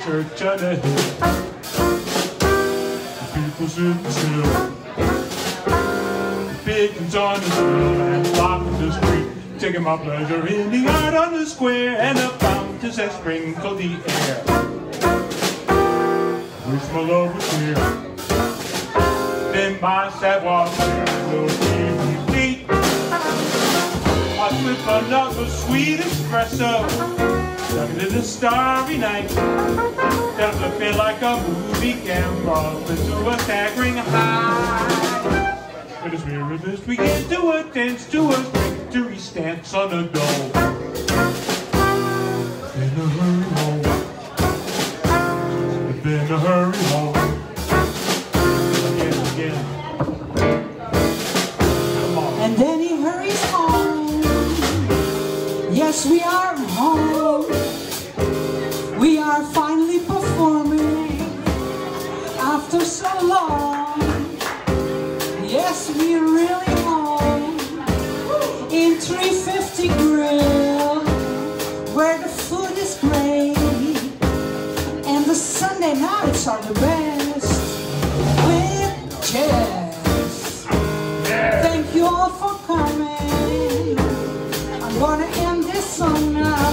church on the hill. The people sitting still. The pigeons on the hill and flocking the street. Taking my pleasure in the art on the square and the fountains that sprinkle the air. Wish my love was here. Then my sidewalk will keep me deep. I slip another sweet espresso. Stuck into the starry night. Doesn't feel like a movie camera into a staggering high. With a spirit of this, we get to a dance, to a victory stance on the dome. In a hurry home. In a hurry home. Again. Come on. And then he hurries home. Yes, we are home. We are finally performing after so long. Yes, we're really home in 350 Grill, where the food is great and the Sunday nights are the best with jazz. Yeah. Thank you all for coming. I'm gonna end this song now.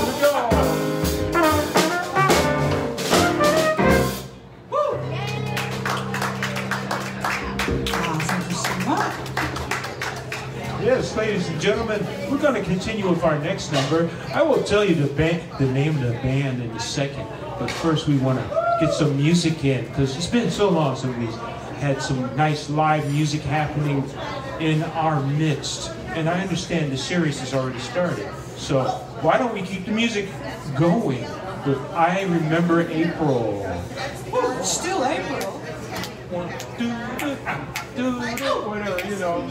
Yes, ladies and gentlemen, we're going to continue with our next number. I will tell you the name of the band in a second, but first we want to get some music in, because it's been so long since we've had some nice live music happening in our midst. And I understand the series has already started, so why don't we keep the music going with I Remember April. It's still April. Whatever, you know.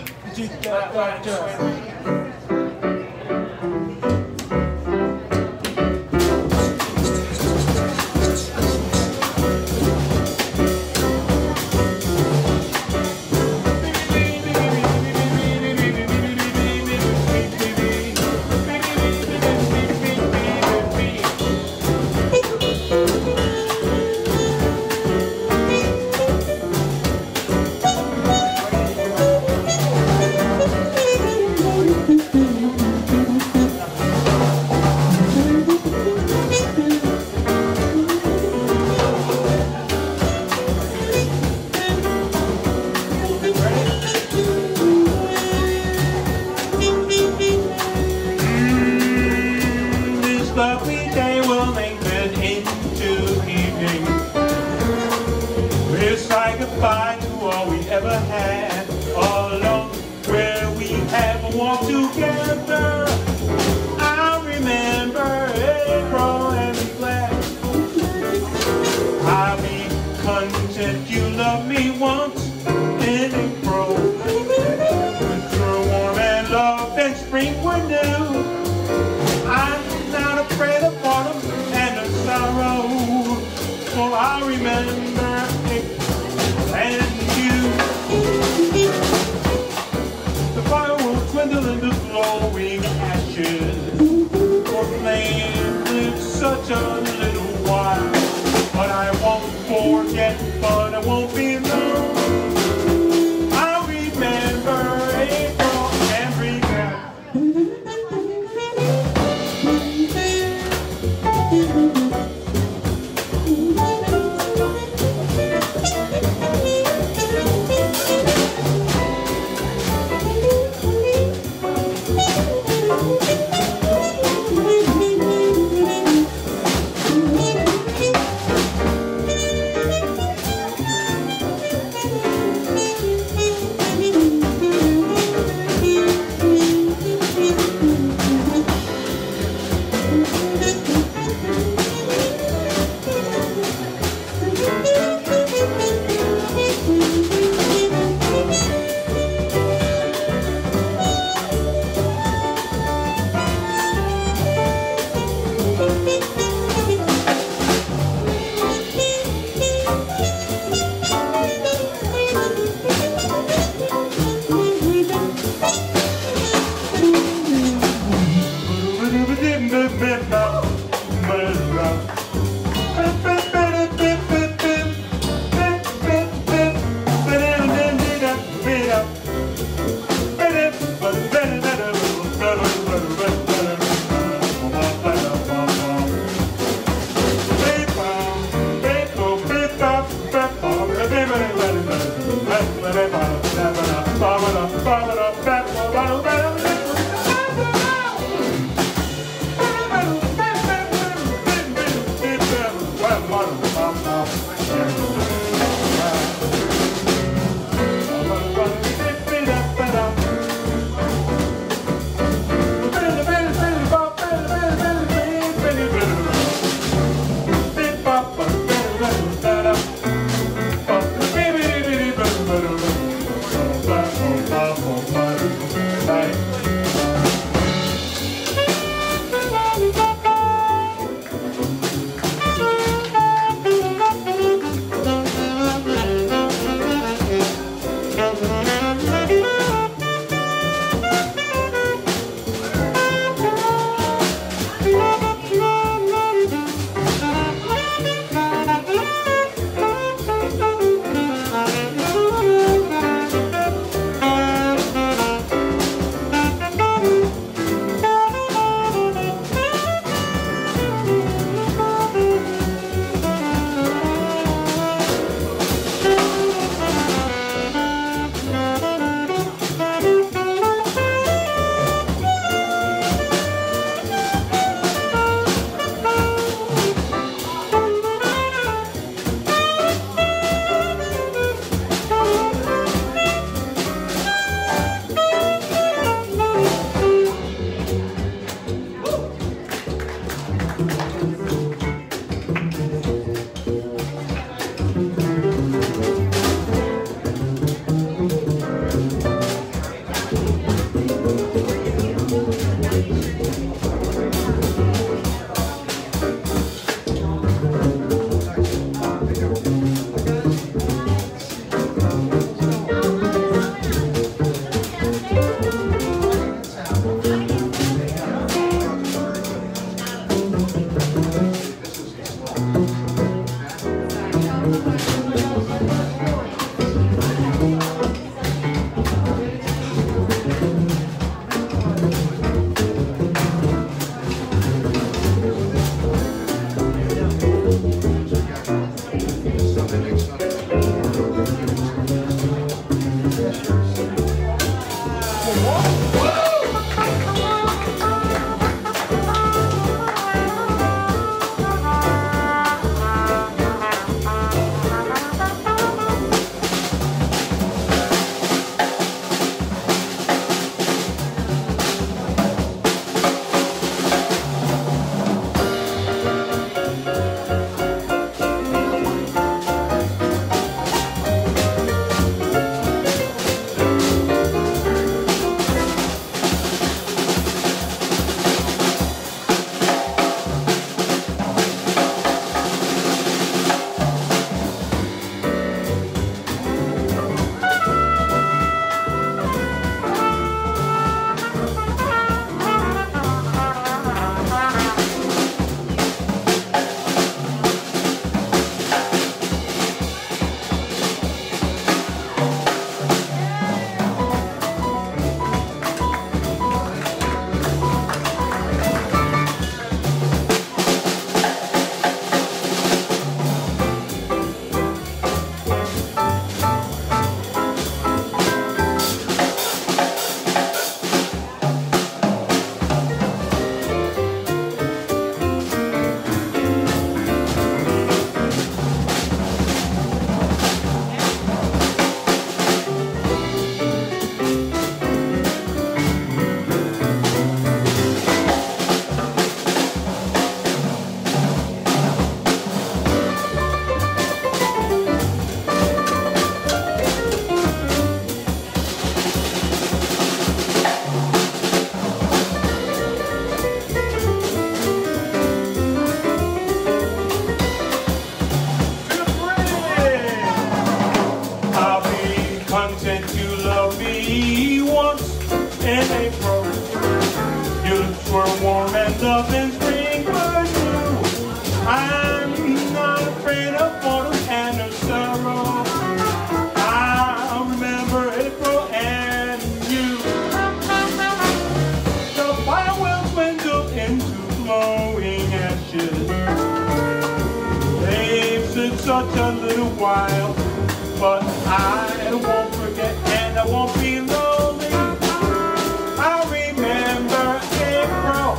such a little while, but I won't forget and I won't be lonely. I remember April.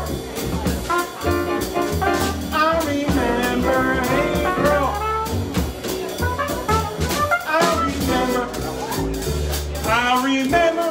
I remember April. I remember.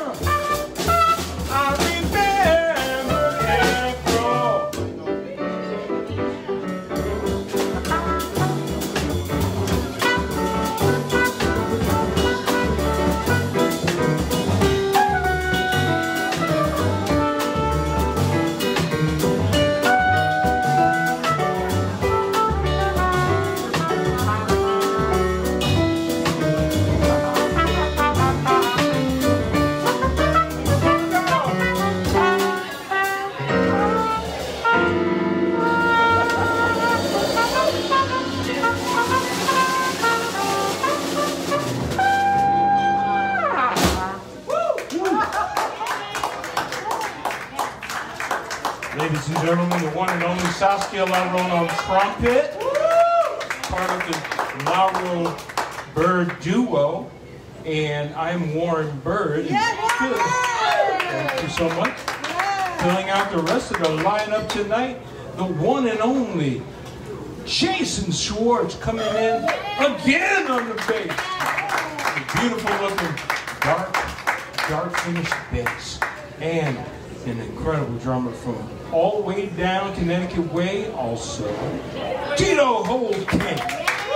Ladies and gentlemen, the one and only Saskia Laroo on trumpet, part of the Laroo Byrd duo, and I'm Warren Byrd. Thank you so much. Filling out the rest of the lineup tonight, the one and only Jason Schwartz coming in again on the bass. A beautiful looking dark finished bass, and an incredible drummer from all the way down Connecticut way, also Tido Holtkamp.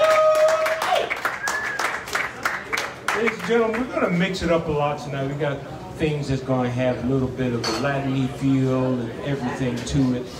Ladies and gentlemen, we're going to mix it up a lot tonight. We got things that's going to have a little bit of a Latin-y feel and everything to it.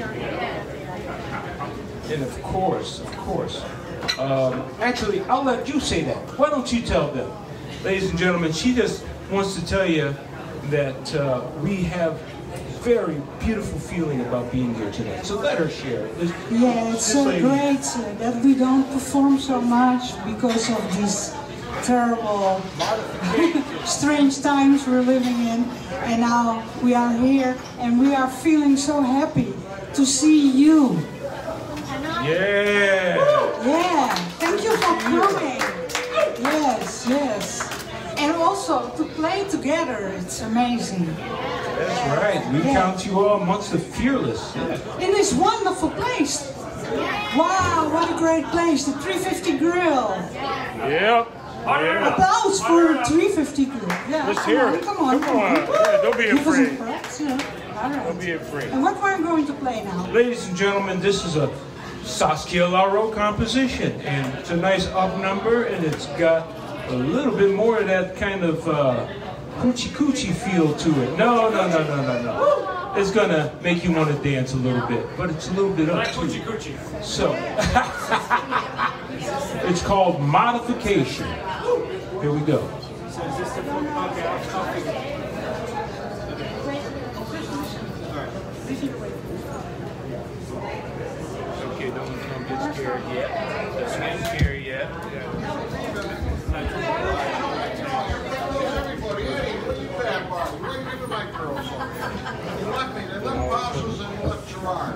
And of course, actually, I'll let you say that. Why don't you tell them? Ladies and gentlemen, she just wants to tell you that we have very beautiful feeling about being here tonight. So let her share it. Yeah, it's so great that we don't perform so much because of these terrible, strange times we're living in. And now we are here and we are feeling so happy to see you. Yeah. Yeah, thank you for coming. Yes. And also to play together, it's amazing. That's right. We count you all amongst the fearless. Yeah. In this wonderful place. Wow, what a great place, the 350 Grill. Yep. Applause for the 350 Grill. Yeah, let's hear it. Come on. Yeah, don't be afraid. All right. Don't be afraid. And what we're going to play now? Ladies and gentlemen, this is a Saskia Laroo composition, and it's a nice up number, and it's got a little bit more of that kind of coochie feel to it. No. It's gonna make you want to dance a little bit, but it's a little bit up to you. So, it's called Modification. Here we go. Okay, don't get scared yet. Don't get scared yet. You left me. They left Bosses and you left Gerard.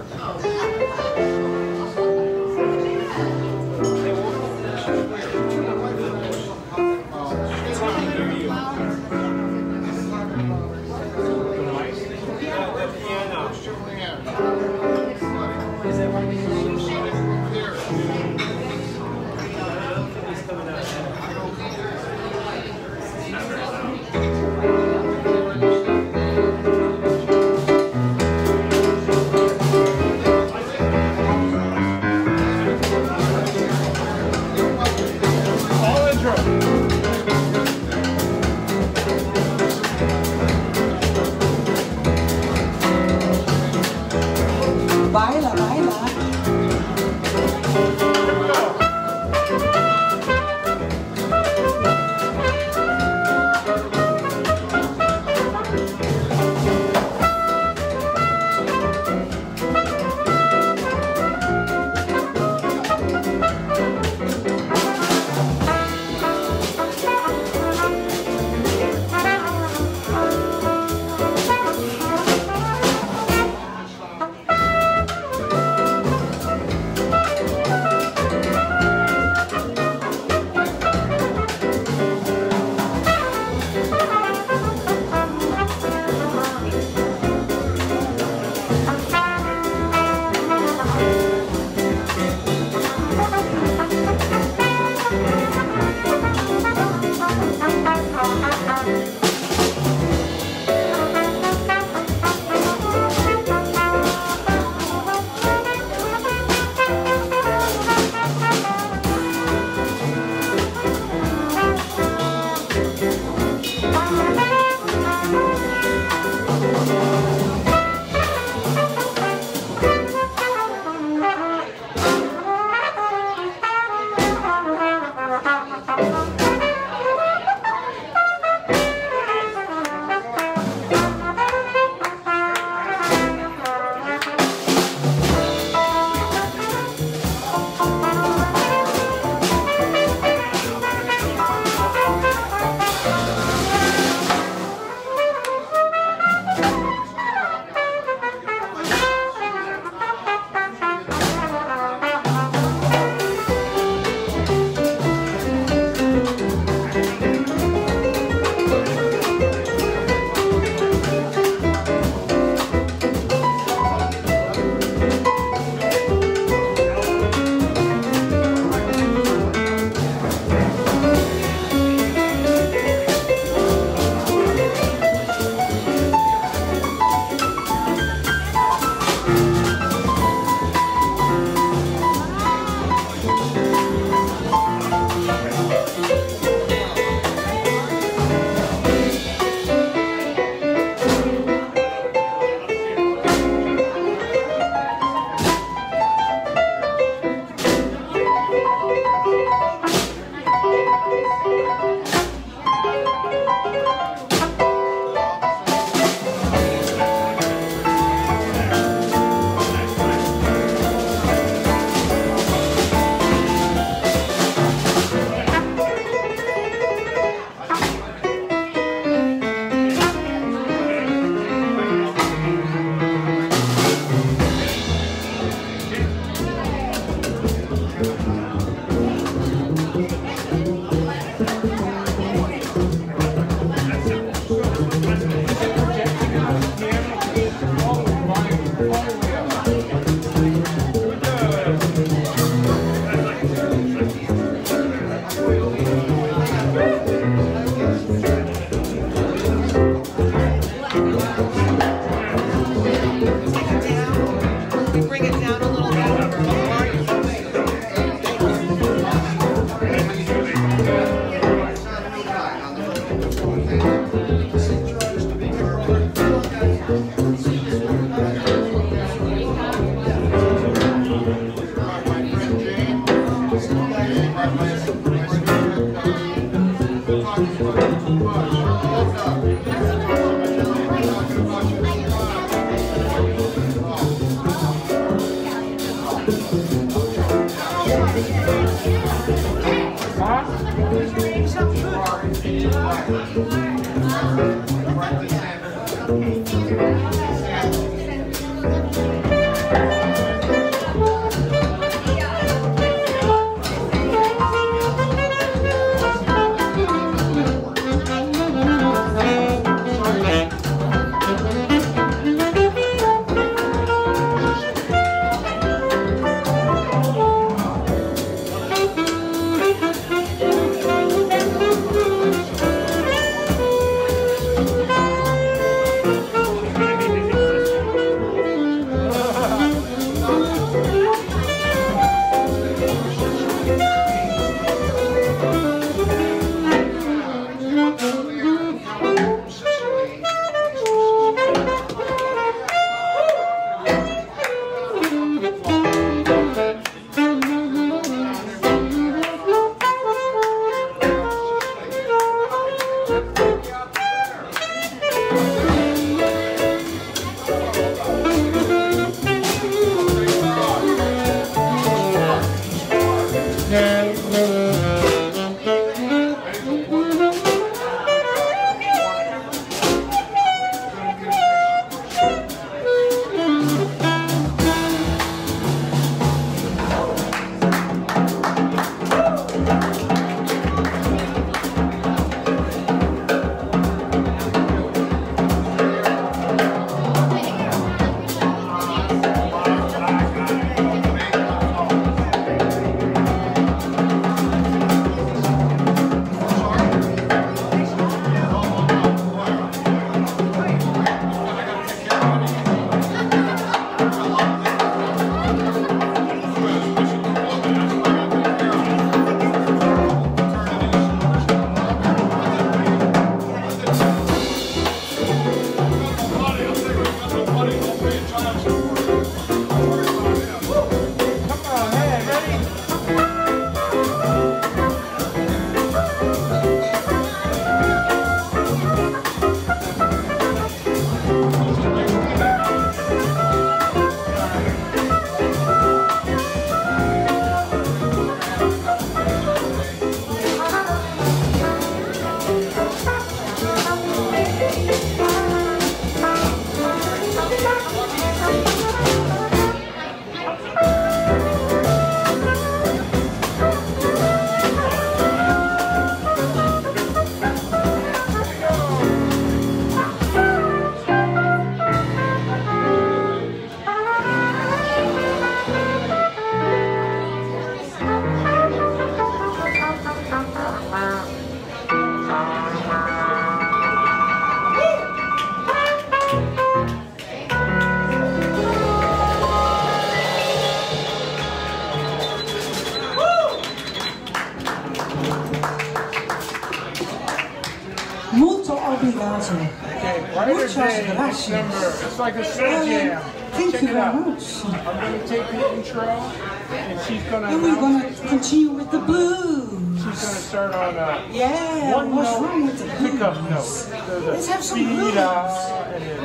Brainerd Day in December. It's like a slow jam. Thank you very much. I'm going to take the intro, and she's going to. And we're going to continue with the blues. She's going to start on yeah, one what's note, wrong with the blues? pickup note. Let's have some blues. And then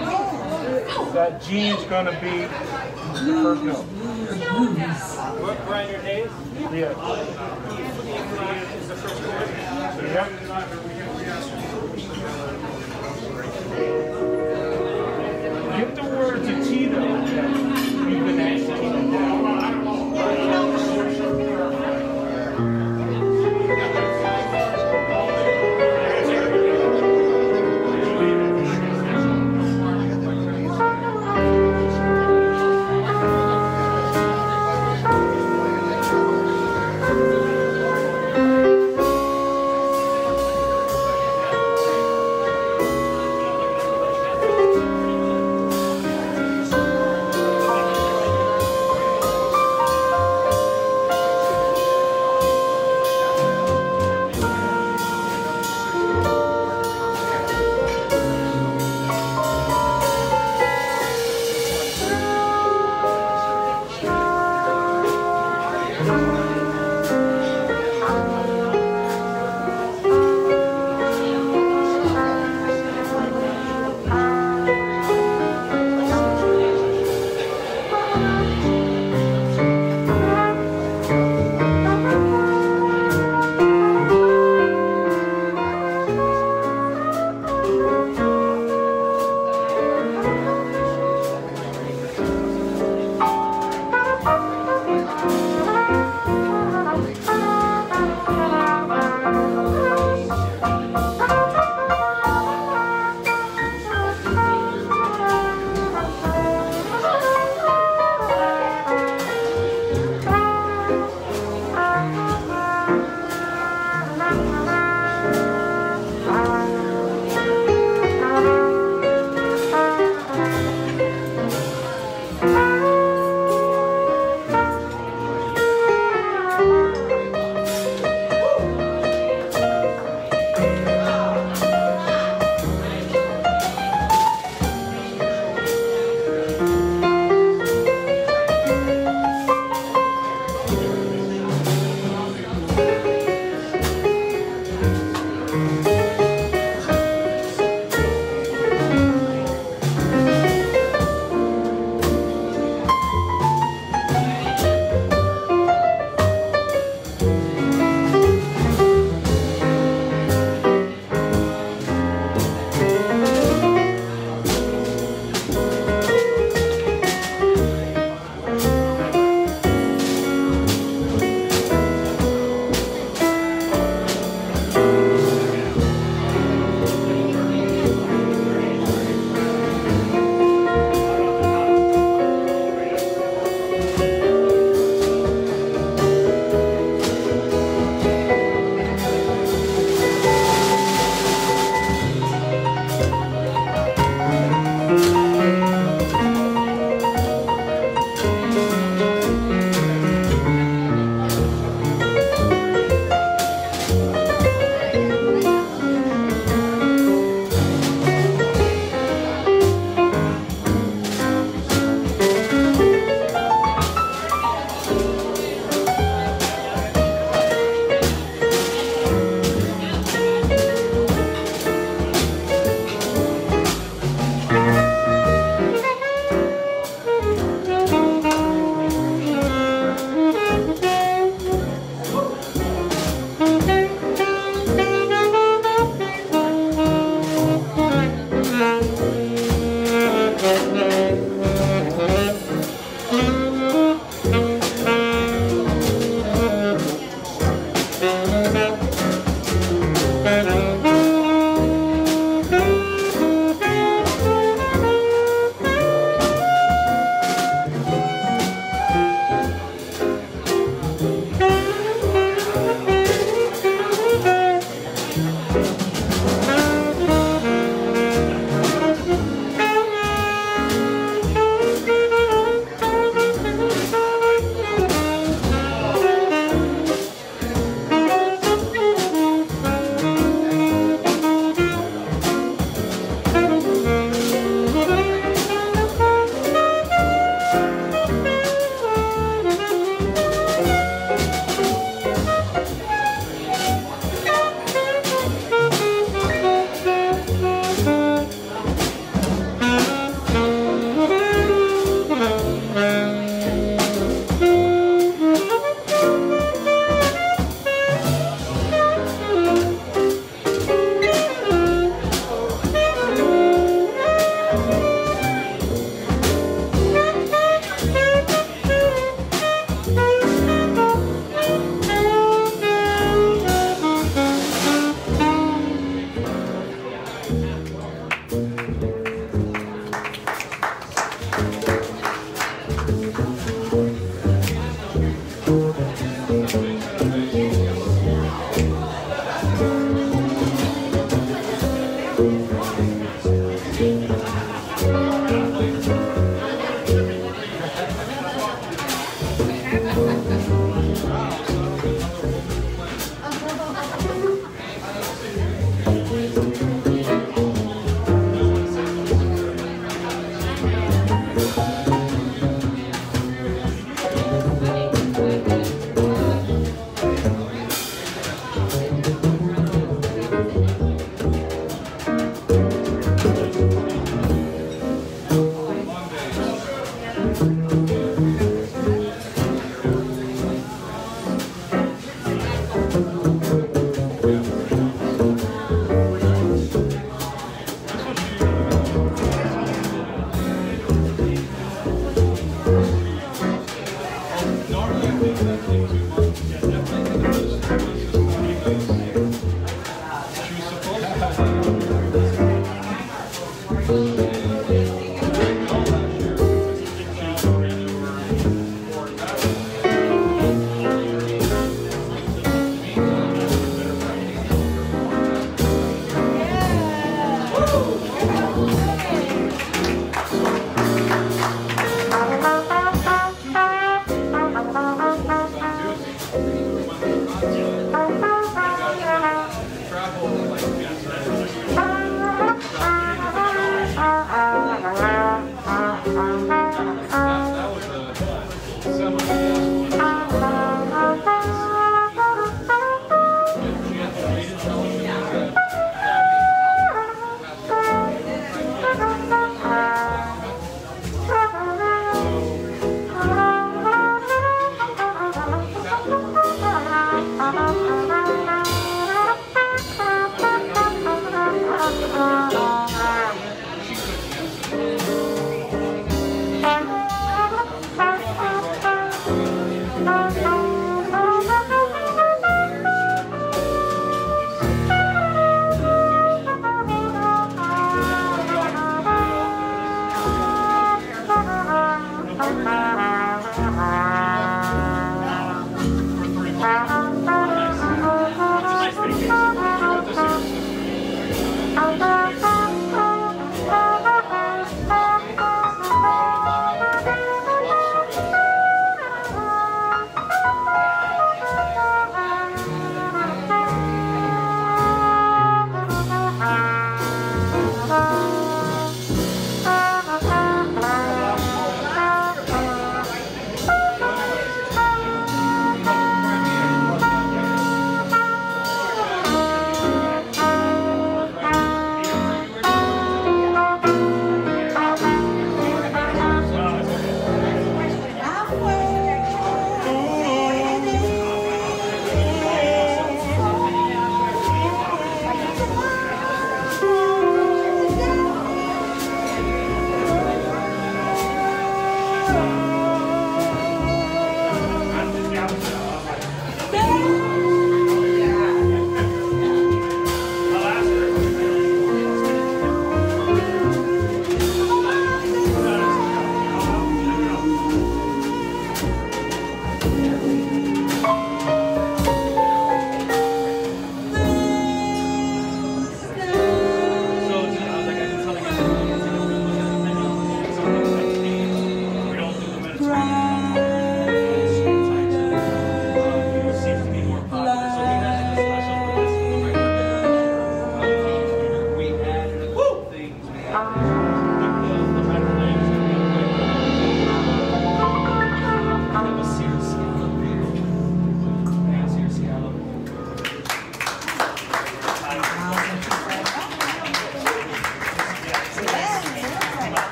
that G is going to be the first note. What Brainerd Day is? Yeah. Is the first chord? Yeah. Give the word to Tido that we've been asking him to do.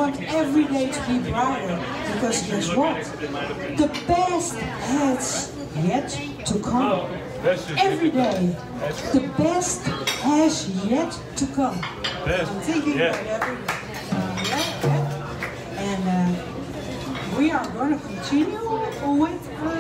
want every day to be brighter, because guess what? The best has yet to come. Every day, the best has yet to come. I'm thinking about every day. And we are going to continue with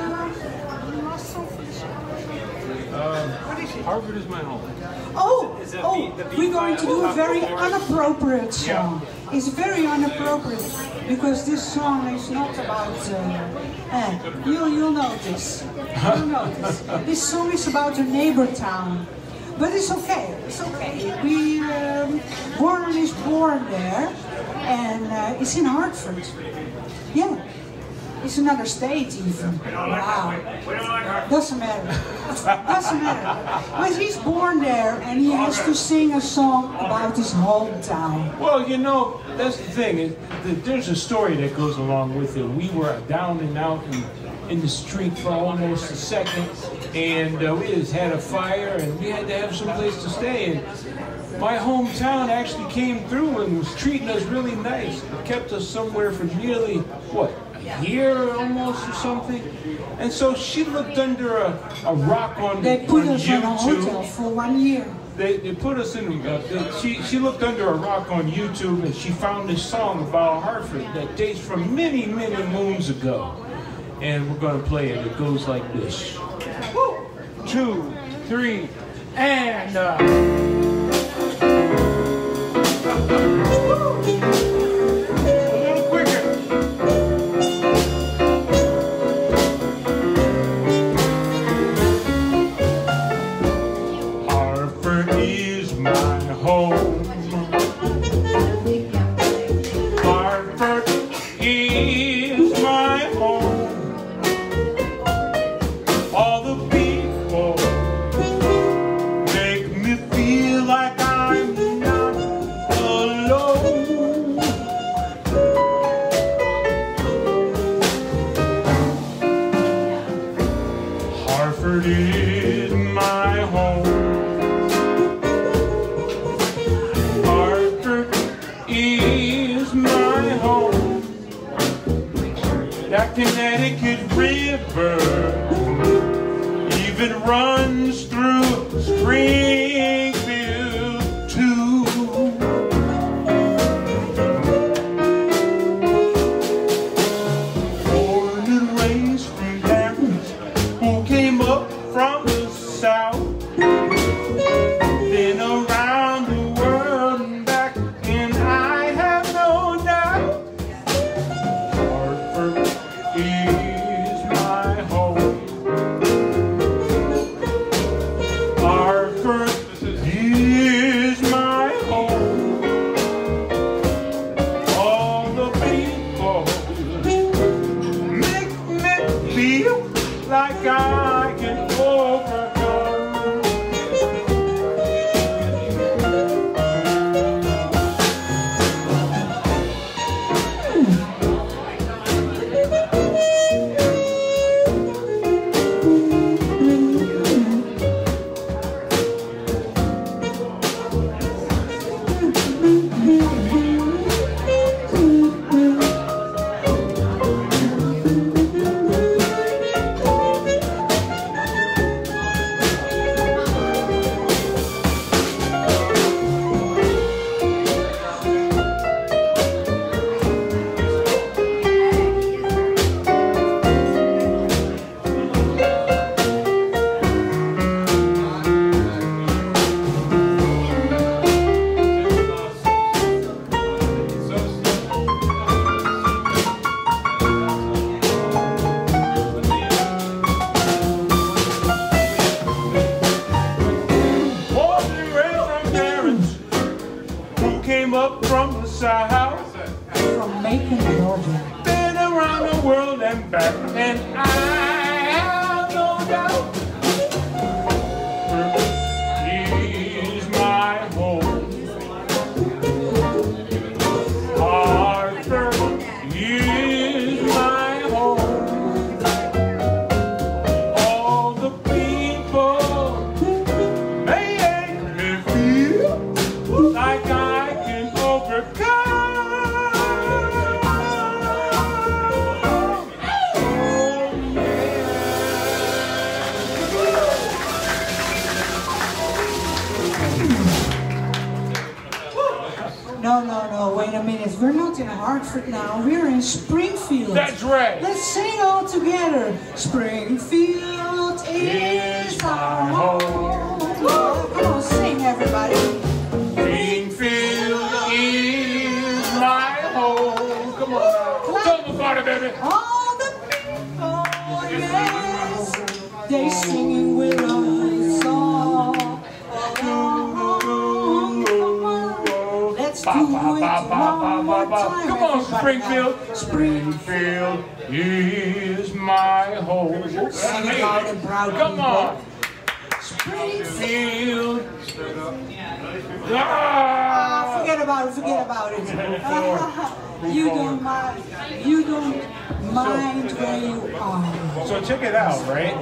Hartford is my home. We're going to do a very inappropriate song. It's very inappropriate because this song is not about. You'll notice. You'll notice. This song is about a neighbor town, but it's okay. It's okay. Warren is born there, and it's in Hartford. Yeah. It's another state even. Wow. Doesn't matter. Doesn't matter. But he's born there and he has to sing a song about his hometown. Well, you know, that's the thing. There's a story that goes along with it. We were down and out in the street for almost a second, and we just had a fire and we had to have some place to stay. And my hometown actually came through and was treating us really nice. It kept us somewhere for nearly, what, a year almost or something. And so she looked under a rock on YouTube. They put us in a hotel for 1 year. They put us in, she looked under a rock on YouTube and she found this song about Hartford that dates from many, many moons ago. And we're going to play it. It goes like this. 1, 2, 3, and... Connecticut River even runs through Springfield too. Born and raised from parents who came up from the south, then around the world and back, and I have no doubt Hartford is my home. Hartford is my home. All the people make me feel like I can overcome. From Macon, Georgia. Been around the world and back, and I have no doubt he's my home. Hartford is my home. All the people make me feel like I can overcome. Yes, we're not in Hartford now, we're in Springfield. That's right. Let's sing all together. Springfield is our home. Come on, sing everybody. Springfield is my home. Come on now. Tell them about it, baby. All the people, yes, they singing with us all along. Come on, let's do it one more time. Come on, everybody. Springfield. Springfield is my home. Sing it loud and proud, Come on. Springfield. Ah! Forget about it, forget about it. You don't mind where you are. So check it out, right?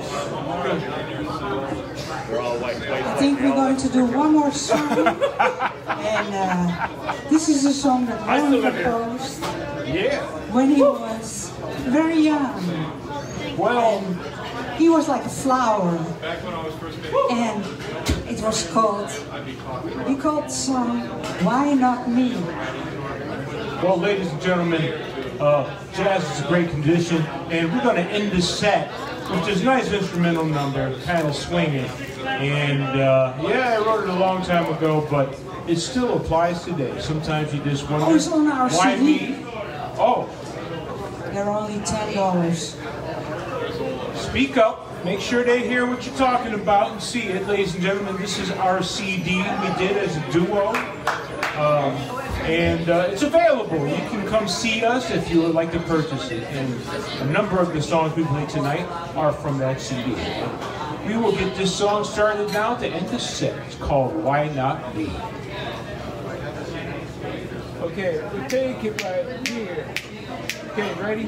I think we're going to do one more song. And this is a song that Warren composed Yeah. when he was very young. Well, He was like a flower. And it was called, he called the song, Why Not Me? well, ladies and gentlemen, jazz is a great condition, and we're going to end this set with this nice instrumental number, kind of swinging. And yeah, I wrote it a long time ago, but it still applies today. Sometimes you just wonder, Oh, it's on our why CD. me? Oh, They're only $10. speak up. Make sure they hear what you're talking about and see it. Ladies and gentlemen, this is our CD we did as a duo. And it's available. You can come see us if you would like to purchase it. And a number of the songs we played tonight are from that CD. We will get this song started now to end the set. It's called Why Not Me. Okay, we take it right here. Okay, ready?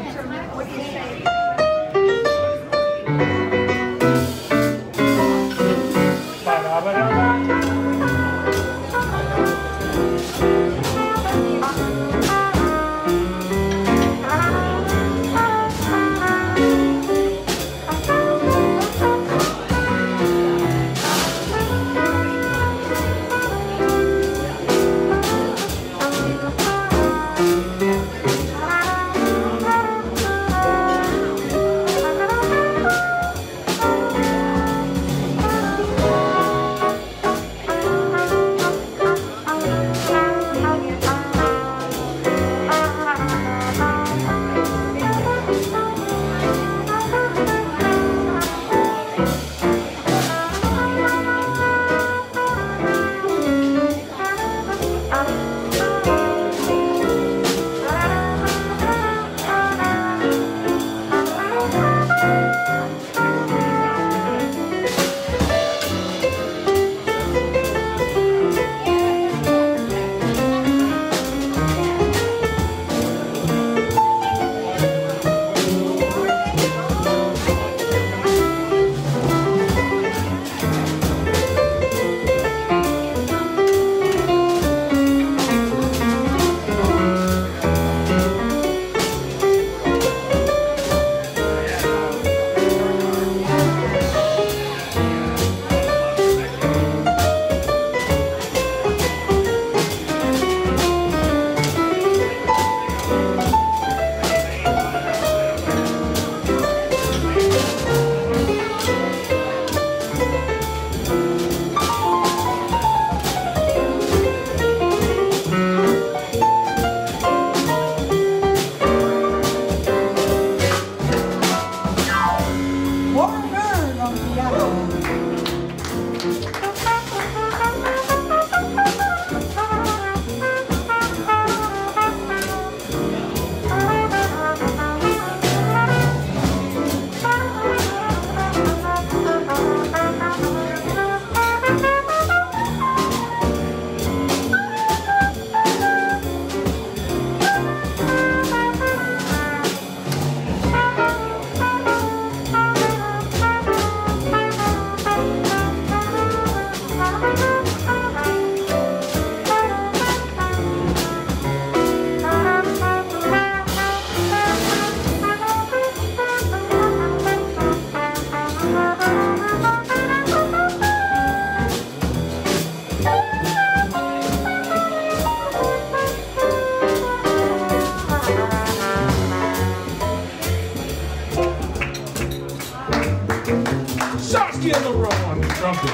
trumpet.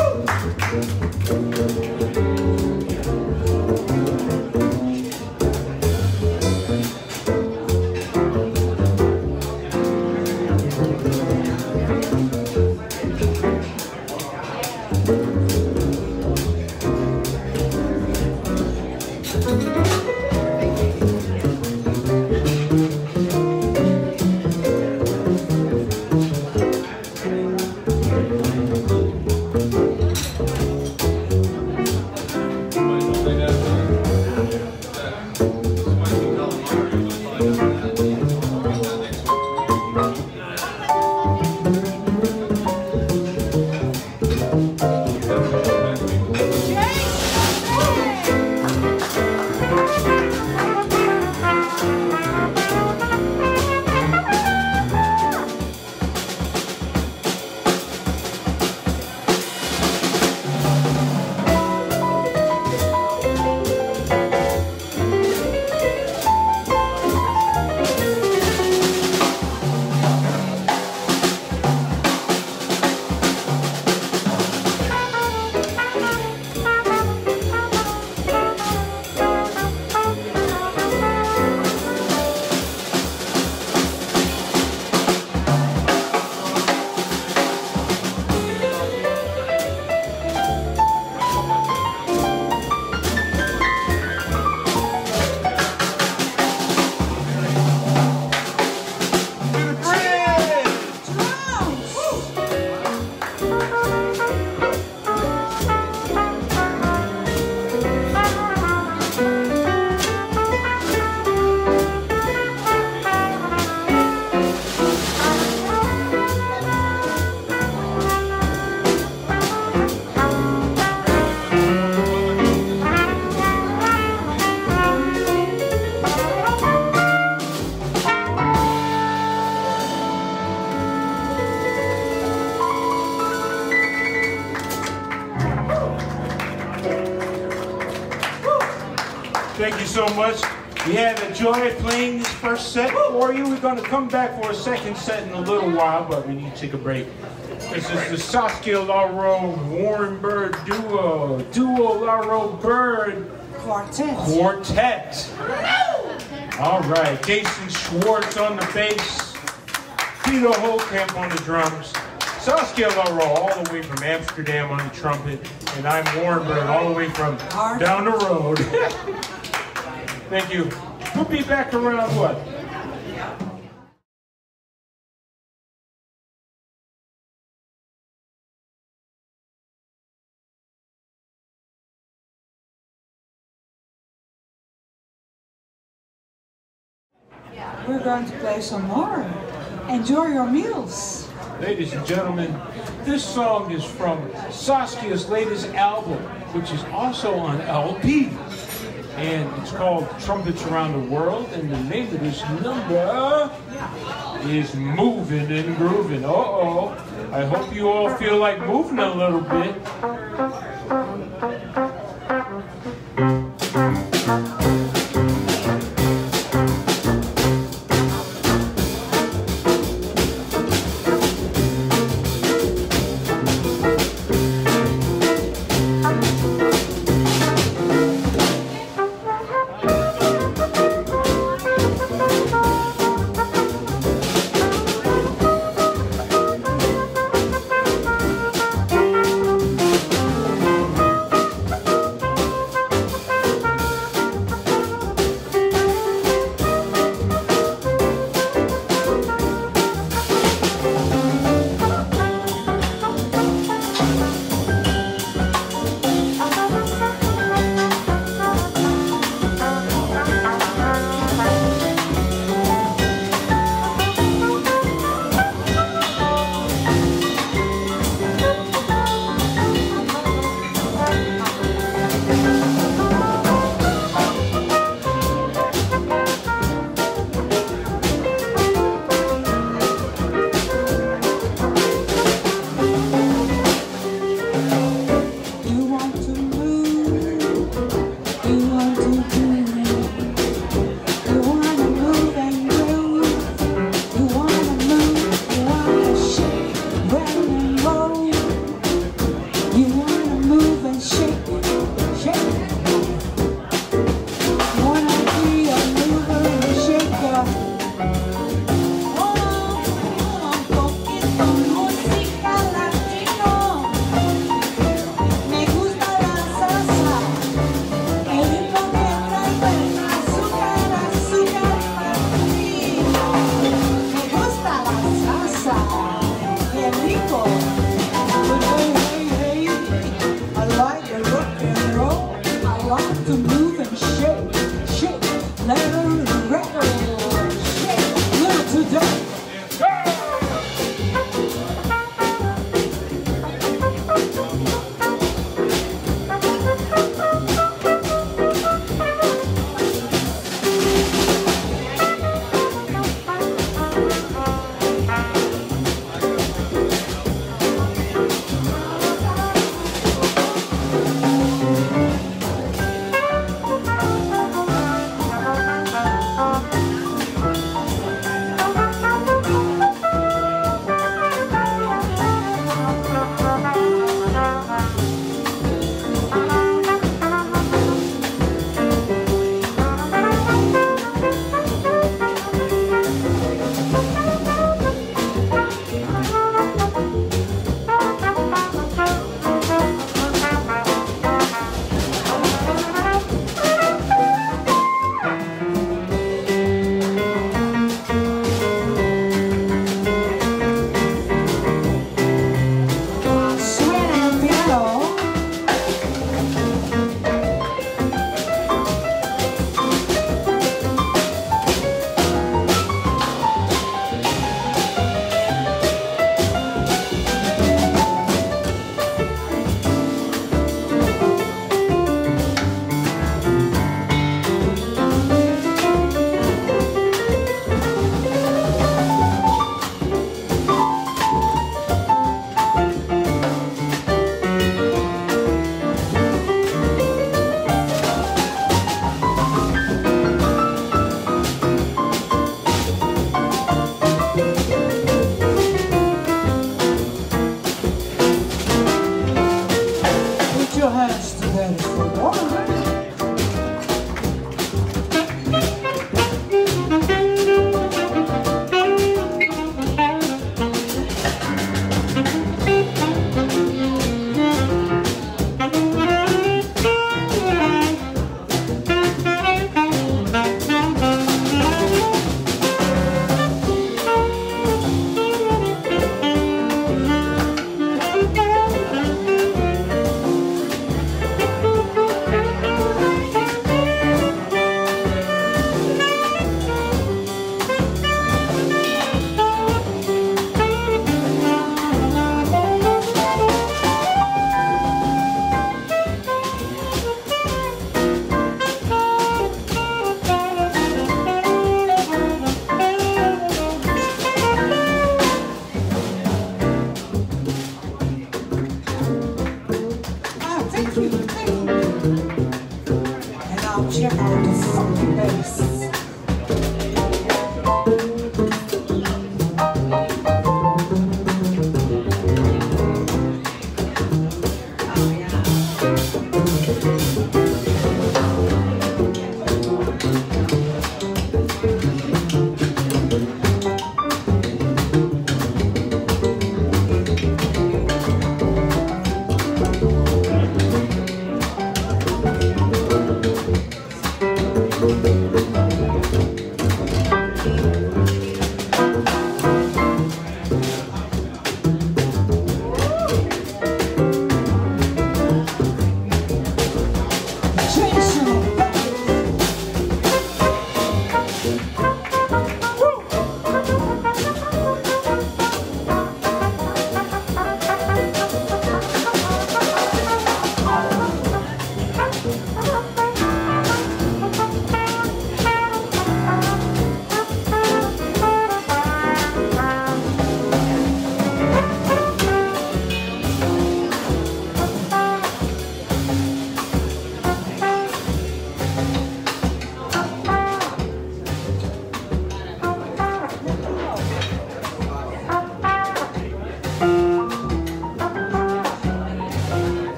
Thank you so much. We had a joy playing this first set for you. We're going to come back for a second set in a little while, but we need to take a break. This is the Saskia Laroo Warren Byrd duo. Laroo Byrd Quartet. All right, Jason Schwartz on the bass, Tido Holtkamp on the drums, Saskia Laroo all the way from Amsterdam on the trumpet, and I'm Warren Byrd all the way from down the road. Thank you. We'll be back around what? We're going to play some more. Enjoy your meals. Ladies and gentlemen, this song is from Saskia's latest album, which is also on LP. And it's called Trumpets Around the World, and the name of this number is Movin' and Groovin'. Uh-oh. I hope you all feel like moving a little bit.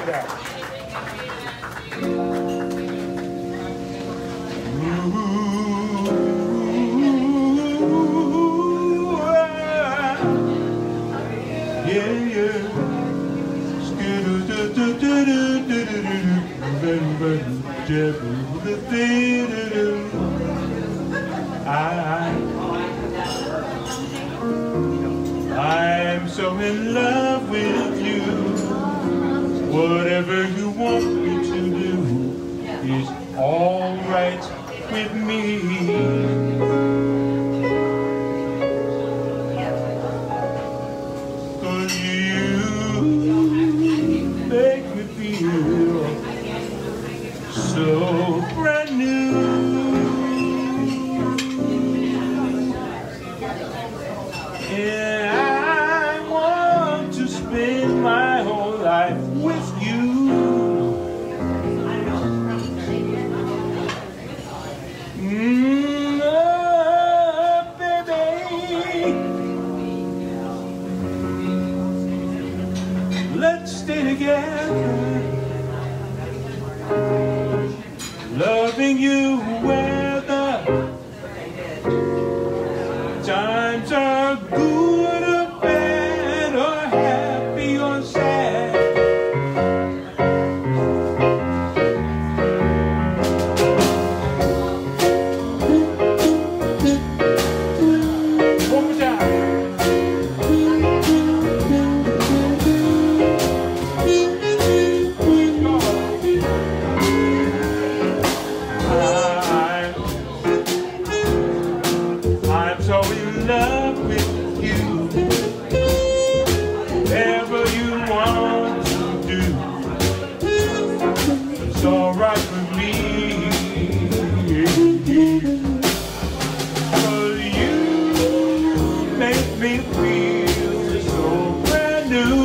I'm so in love with you. Whatever you want me to do is all right with me. 'Cause you make me feel so brand new. And I want to spend my whole life with you. Oh, baby. Let's stay together. Loving you whether times are good or bad or happy or sad. One more time. I'm so in love with you. Whatever you want to do, it's all right with me. 'Cause you make me feel so brand new.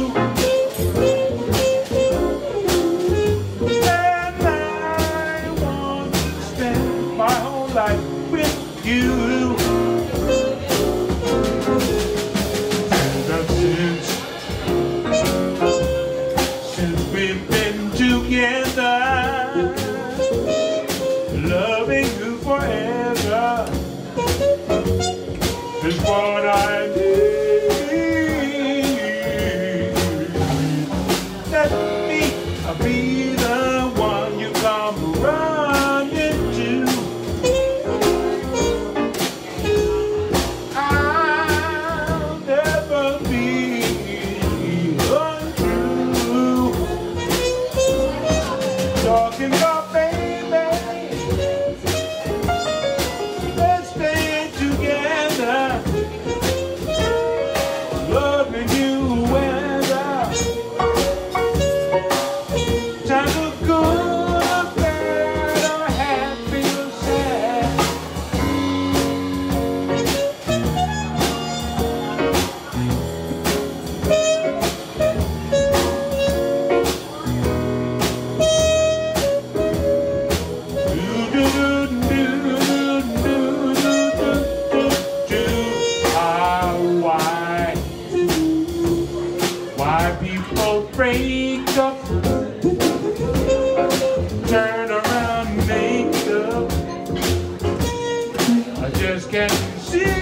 And I want to spend my whole life with you. Since we've been together, loving you forever is what I need. Let me be the one you come running to. I'll never be untrue. Talking about baby, let's stay together. Loving you whether times are good or bad or happy or sad. Why people break up, turn around, make up, I just can't see.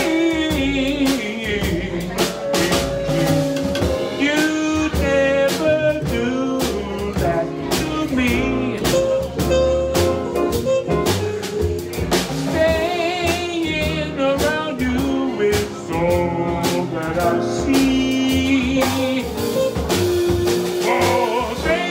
You never do that to me. Staying around you is all that I see. Oh, say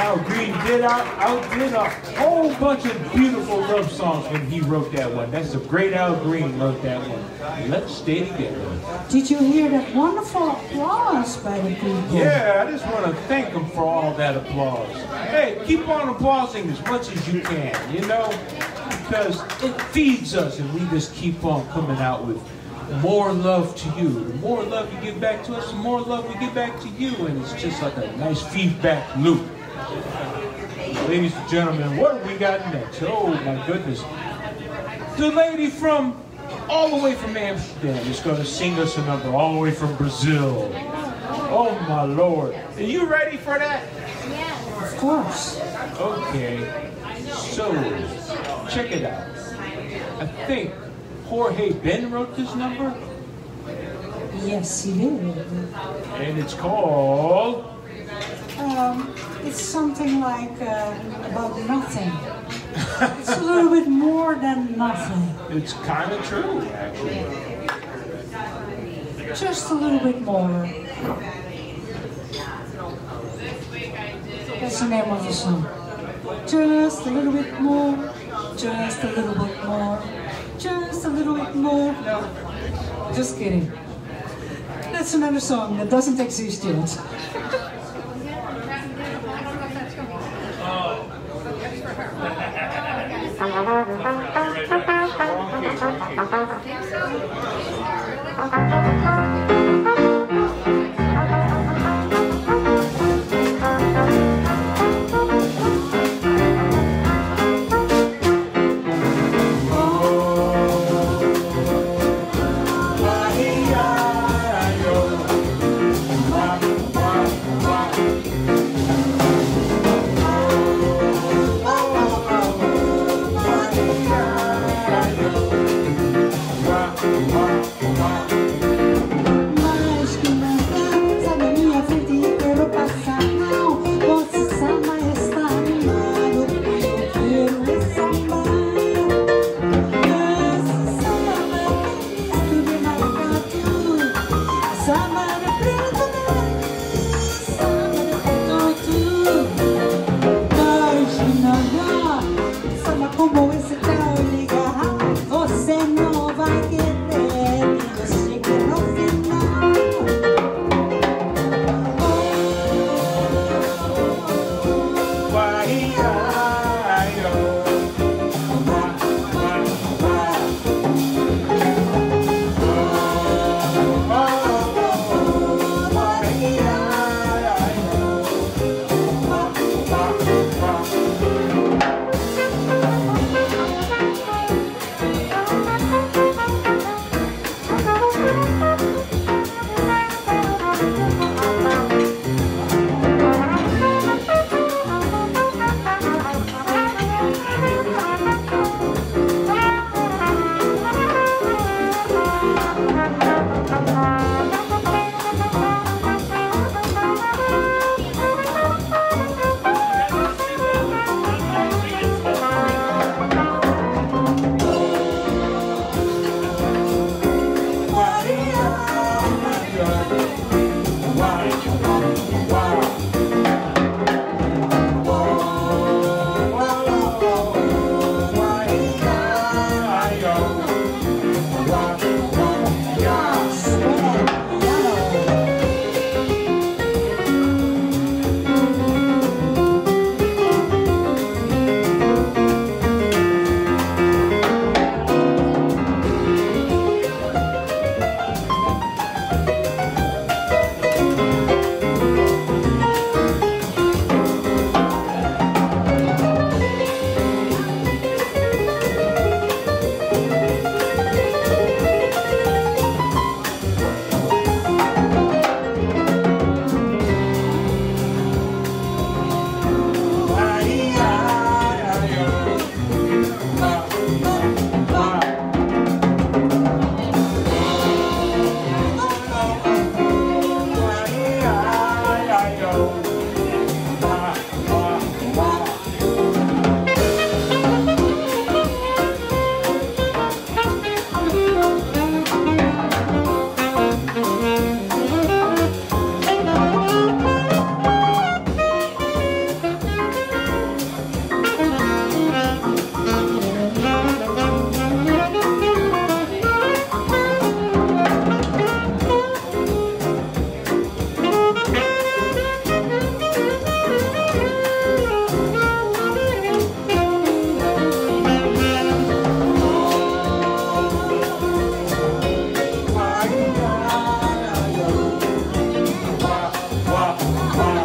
Al Green outdid a whole bunch of beautiful love songs when he wrote that one. That's a great Al Green wrote that one. Let's stay together. Did you hear that wonderful applause by the people? Yeah, I just want to thank them for all that applause. Hey, keep on applauding as much as you can, you know, because it feeds us and we just keep on coming out with more love to you. The more love you give back to us, the more love we give back to you, and it's just like a nice feedback loop. Ladies and gentlemen, what have we got next? Oh my goodness. The lady from all the way from Amsterdam is going to sing us a number all the way from Brazil. Oh my Lord. Are you ready for that? Yeah. Of course. Okay. So, check it out. I think Jorge Ben wrote this number. Yes, he did. And it's called... It's something like about nothing. It's a little bit more than nothing. It's kind of true, actually. Just a little bit more. That's the name of the song. Just a little bit more. Just a little bit more. Just a little bit more. No, just kidding. That's another song that doesn't exist yet.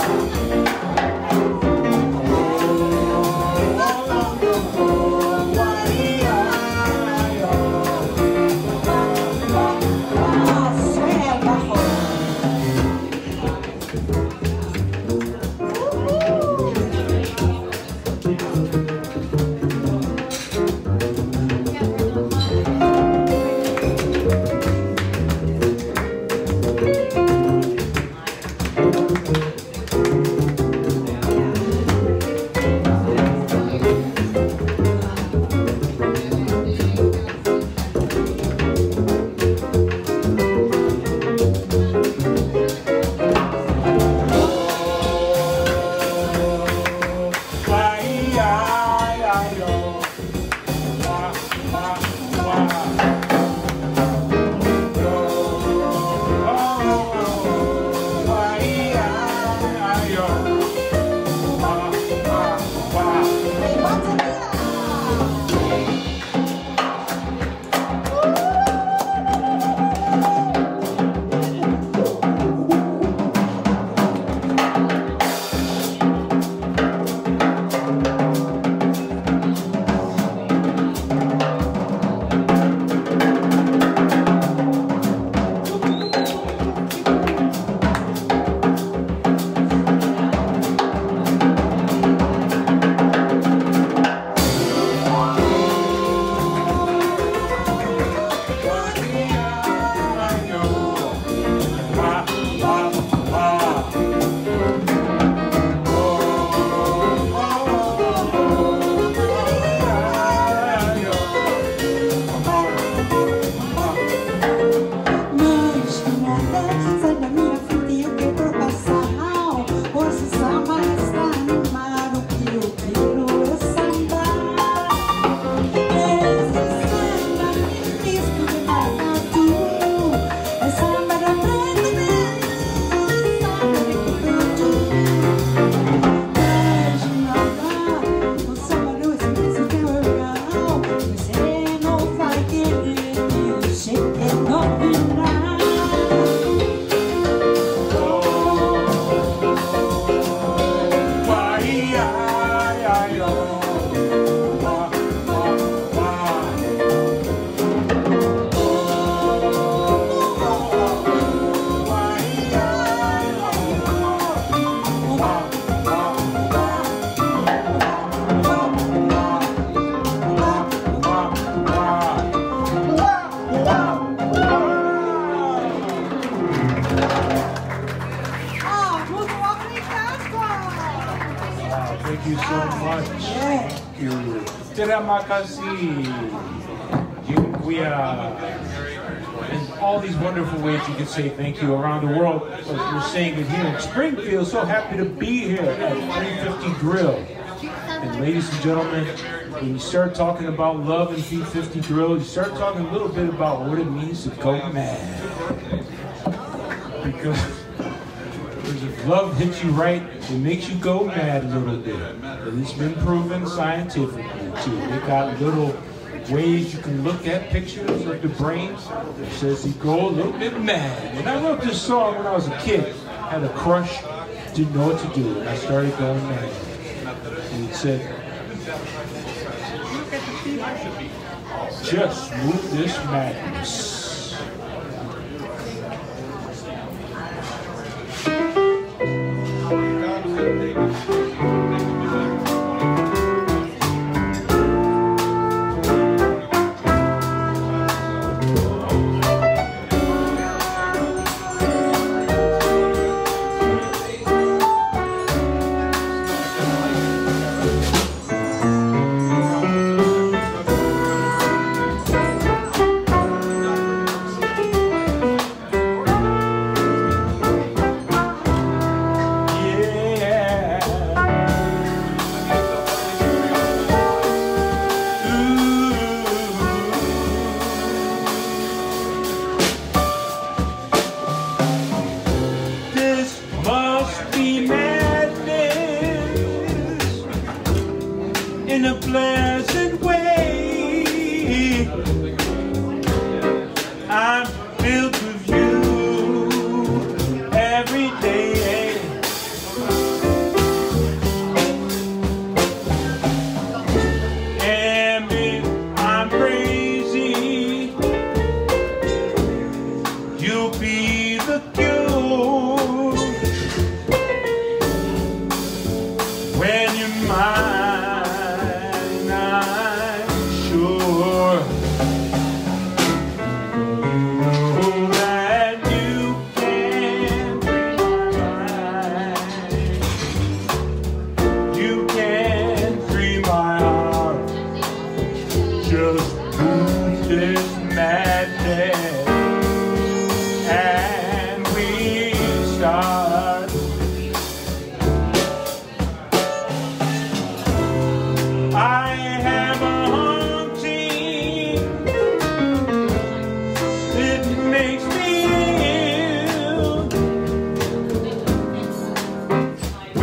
And all these wonderful ways you can say thank you around the world. We're saying it here in Springfield. So happy to be here at 350 Grill. And ladies and gentlemen, when you start talking about love and 350 Grill, you start talking a little bit about what it means to go mad. Because if love hits you right, it makes you go mad a little bit. And it's been proven scientifically too. They got little ways you can look at pictures of the brain. It says you go a little bit mad. And I wrote this song when I was a kid. Had a crush, didn't know what to do, and I started going mad. And it said, just move this madness.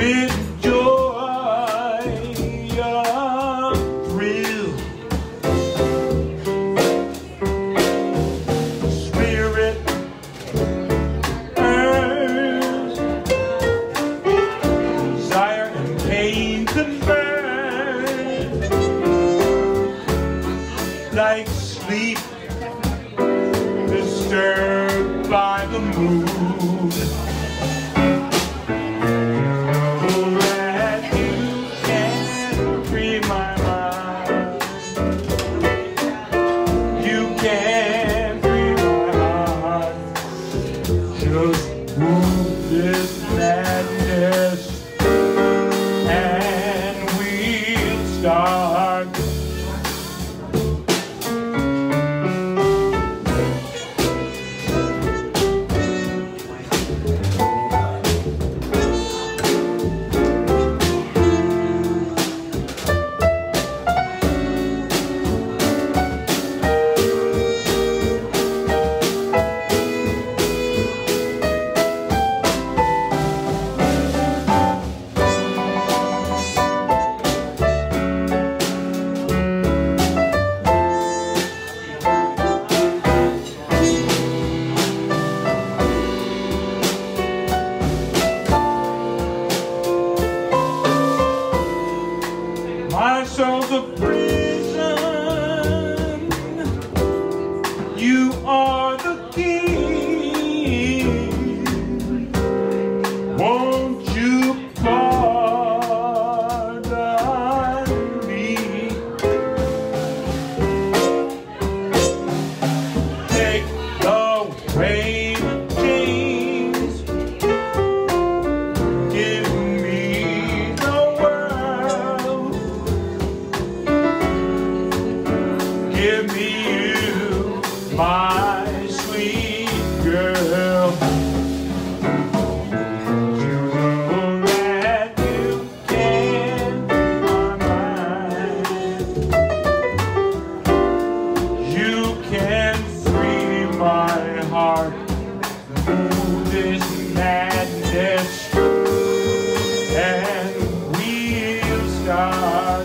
enjoy your thrill. Spirit earns desire and pain convert like sleep disturbed by the moon. My soul's a prison, you are the king. Won't you pardon me? Take away the chains, give me the world. Give me you, my sweet girl. You know that you can be my mind. You can free my heart through this madness, and we'll start.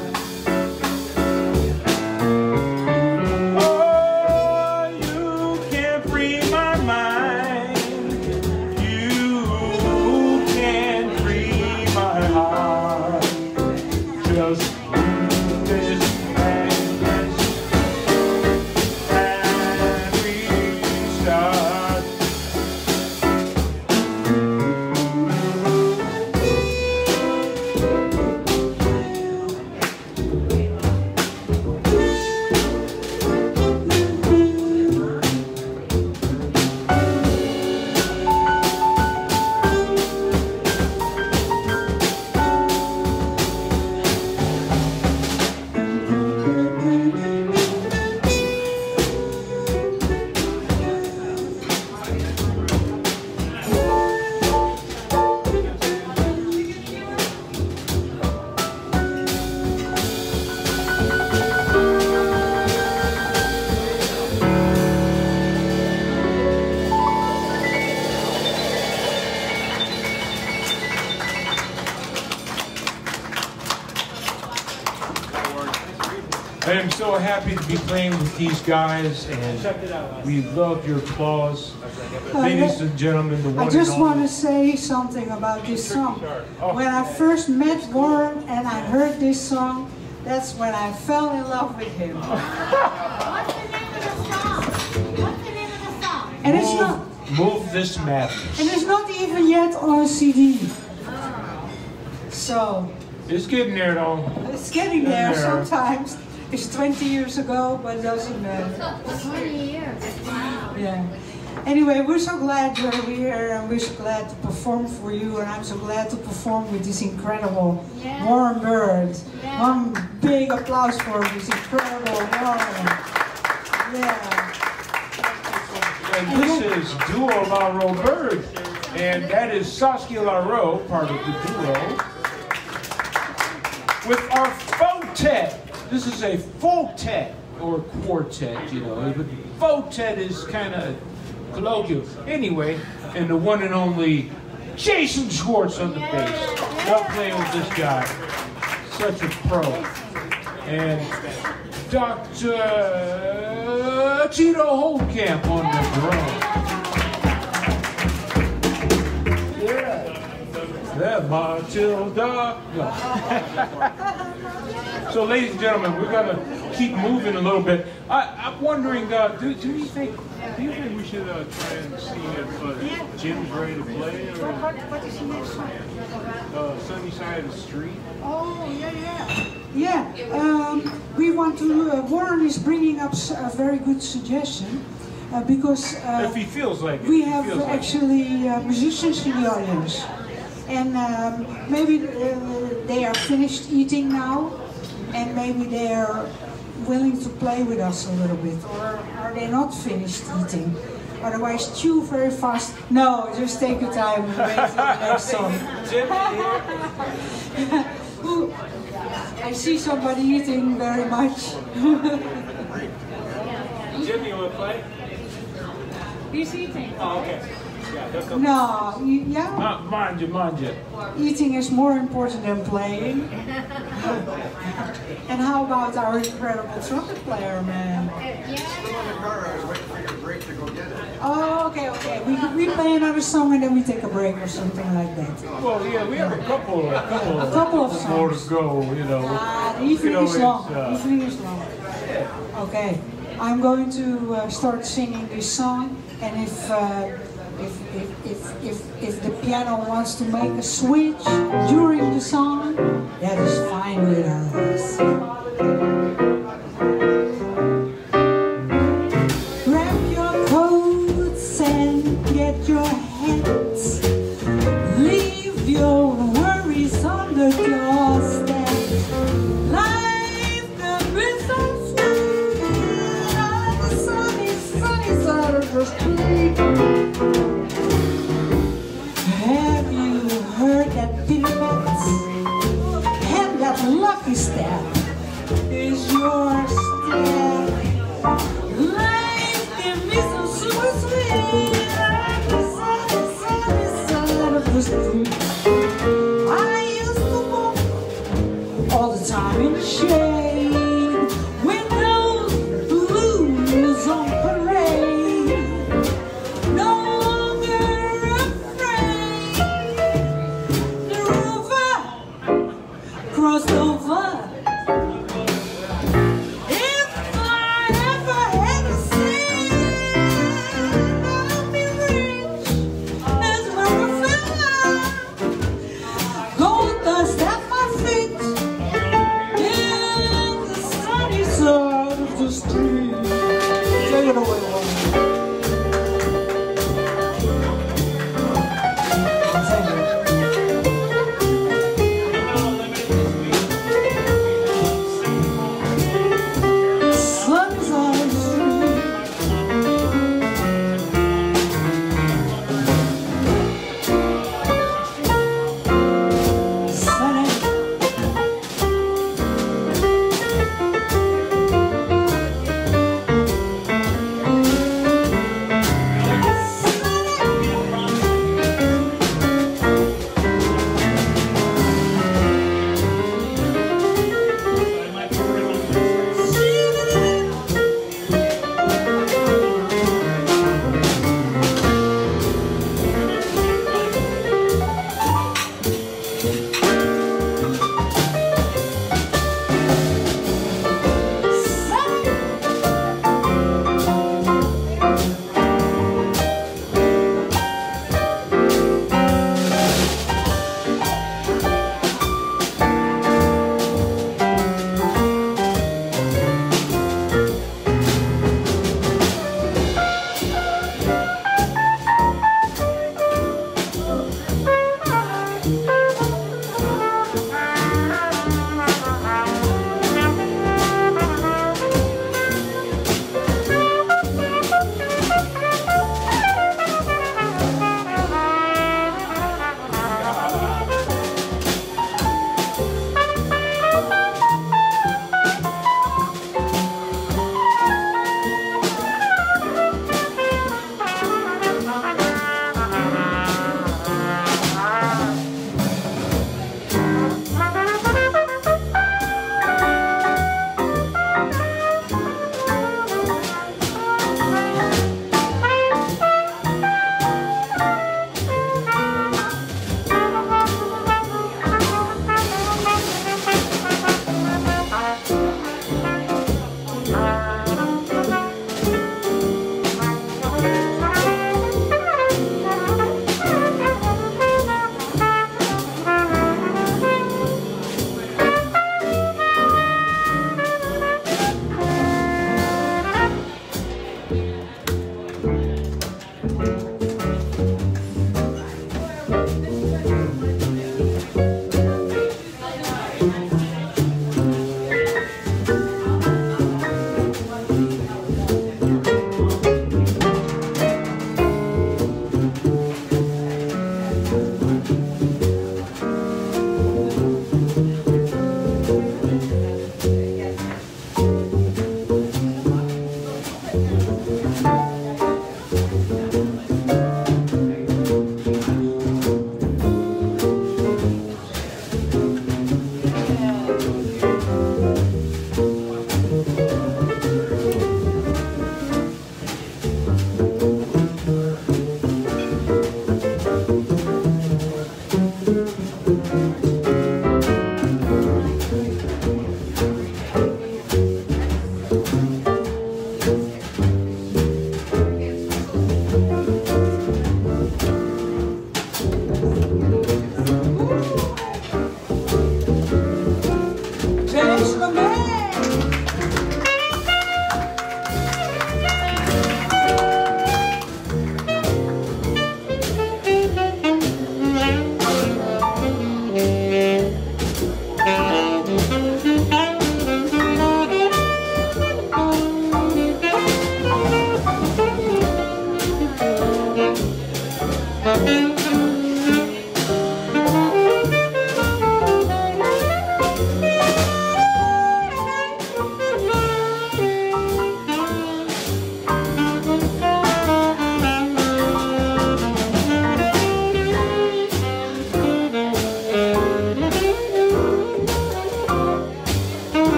I am so happy to be playing with these guys, and we love your applause. Ladies and gentlemen, the one I just and want only. to say something about this song. When I first met Warren and I heard this song, that's when I fell in love with him. What's the name of the song? What's the name of the song? And it's not, Move this madness. and it's not even yet on a CD. So It's getting there though. it's getting there sometimes. It's 20 years ago, but it doesn't matter. 20 years. Wow. Yeah. Anyway, we're so glad you're here, and we're so glad to perform for you, and I'm so glad to perform with this incredible Warren Byrd. One big applause for this incredible Warren. Yeah. And this is Duo Laroo Byrd, and that is Saskia Laroo, part of the duo, with our faux-tet. This is a faux-tet, or quartet, you know, but faux-tet is kind of colloquial. Anyway, and the one and only Jason Schwartz on the bass. Love playing with this guy. Such a pro. And Dr. Tido Holtkamp on the drum. Yeah. That Matilda. No. So, ladies and gentlemen, we're gonna keep moving a little bit. I'm wondering, do you think we should try and see if Jim's ready to play? Or What is the next song? Sunny Side of the Street. Oh, yeah. We want to, Warren is bringing up a very good suggestion because if he feels like it. We have actually musicians in the audience. And maybe they are finished eating now, and maybe they are willing to play with us a little bit, or are they not finished eating? Otherwise, chew very fast. No, just take your time and wait till the next song. Ooh, I see somebody eating very much. Jimmy, you want to play? He's eating. Oh, okay. Yeah, no, Mind you. Eating is more important than playing. And how about our incredible trumpet player, man? Still in the car, I was waiting for your break to go get it. Oh, okay. We play another song and then we take a break or something like that. Well, yeah, we have a couple of songs more to go, you know. The evening is long. Okay, I'm going to start singing this song, and if the piano wants to make a switch during the song, that is fine with us. Grab your coats and get your hats. Leave your worries on the doorstep. Life can be so sweet on the sunny side of the street. Have you heard that Peter and that lucky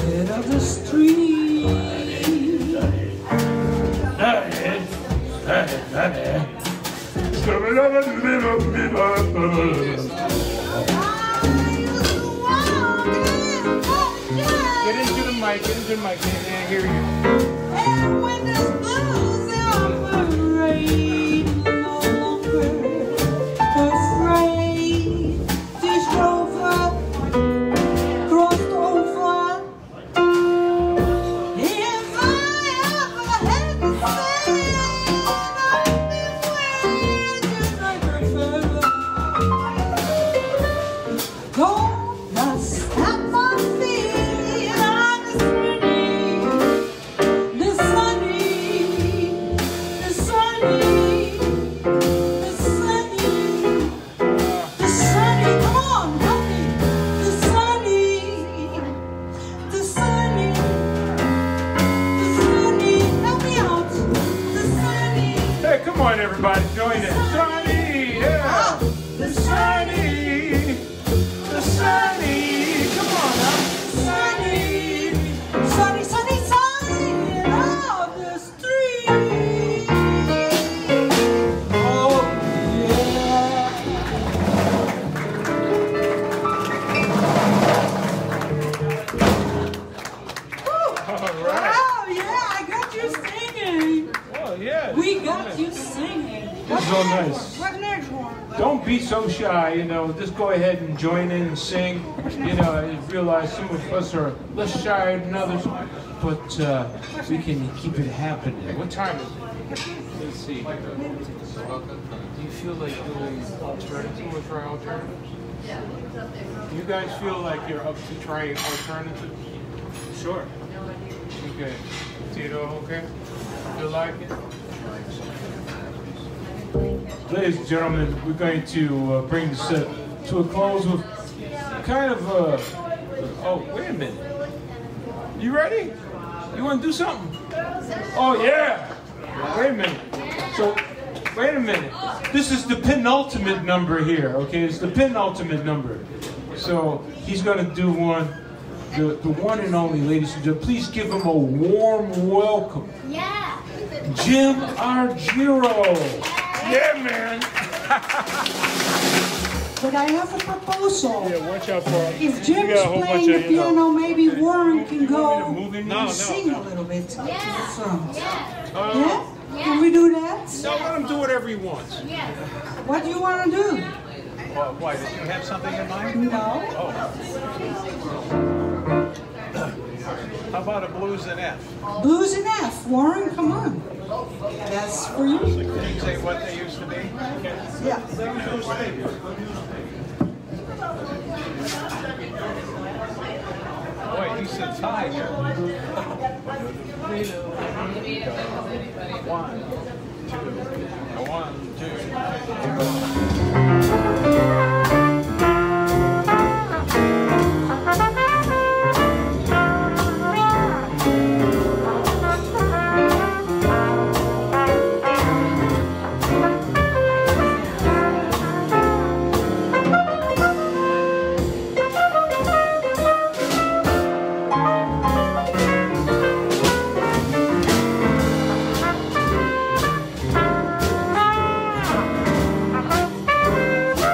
dead of the street. Get into the mic, can't hear you. And when there's blues, I'm afraid, no longer afraid. This rover crossed over. If I ever had to say, I'd be waiting just like a feather. Don't stop my feet on the street. The sunny, the sunny, the sunny, the sunny. Come on, help me. The sunny, the sunny, the sunny. Help me out. The sunny. Hey, come on, everybody, join in. Sunny, yeah. The sunny, The sunny. Come on now. sunny, sunny, sunny, sunny of the street. Oh yeah. All right. Oh yeah, I got you singing. Oh, yeah. We got you singing. This is so nice. What next one? Don't be so shy, you know, just go ahead and join in and sing. You know, I realize some of us are less shy than others, but we can keep it happening. What time is it? Let's see. Do you feel like doing alternative? We'll try alternatives? Do you guys feel like you're up to trying alternatives? Sure. Okay. Tido, okay? You like it? Ladies and gentlemen, we're going to bring the set to a close with kind of oh, wait a minute. You ready? You want to do something? Oh, yeah. Wait a minute. So, wait a minute. This is the penultimate number here, okay? It's the penultimate number. So, he's going to do one, the one and only, ladies and gentlemen. Please give him a warm welcome. Yeah. Jim Argiro. Yeah, man. But I have a proposal. Yeah, watch out for it. If Jim's playing the piano, maybe Warren can go Movin? and sing a little bit to the front. Yeah. Yeah? Can we do that? No, let him do whatever he wants. Yeah. What do you want to do? Why, did you have something in mind? No. How about a blues in F? Blues in F. Warren, come on. That's for you. Can you say what they used to be? Yeah. Boy, he sits high here. 1, 2, 1, 2.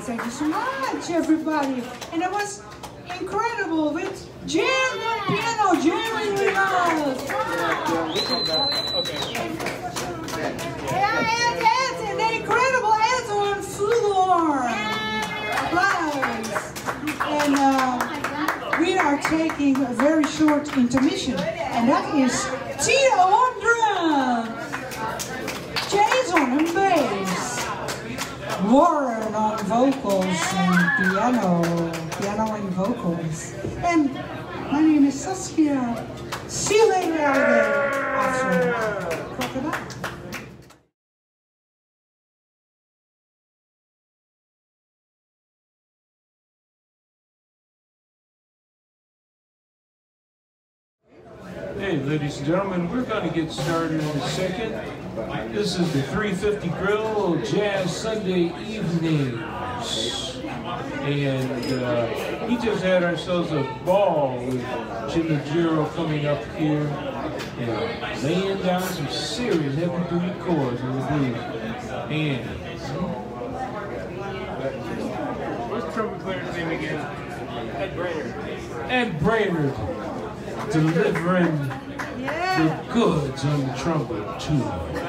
Thank you so much, everybody. And it was incredible with jazz and piano jamming with us. And the incredible alto and flugelhorn. Applause. And we are taking a very short intermission, and that is Tido on drums, Jazz on bass, Warren on vocals and piano and vocals. And my name is Saskia. See you later, alligator. After crocodile. Hey, ladies and gentlemen, we're going to get started in a second. This is the 350 Grill Jazz Sunday evenings. And we just had ourselves a ball with Argiro coming up here and laying down some serious heavy-duty chords on the blues. And What's the trumpet player's name again? Ed Brainerd. Delivering the goods on the trumpet too.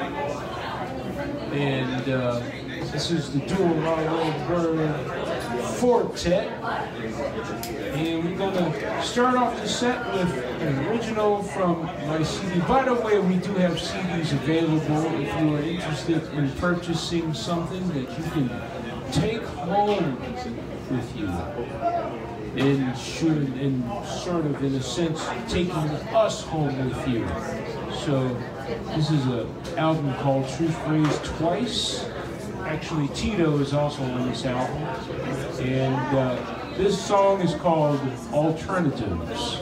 And this is the dual Warren Byrd 4-tet. And we're gonna start off the set with an original from my CD. By the way, we do have CDs available if you are interested in purchasing something that you can take home with you. And sort of in a sense taking us home with you. So this is an album called Truth Raised Twice. Actually, Tido is also on this album. And this song is called Alternatives.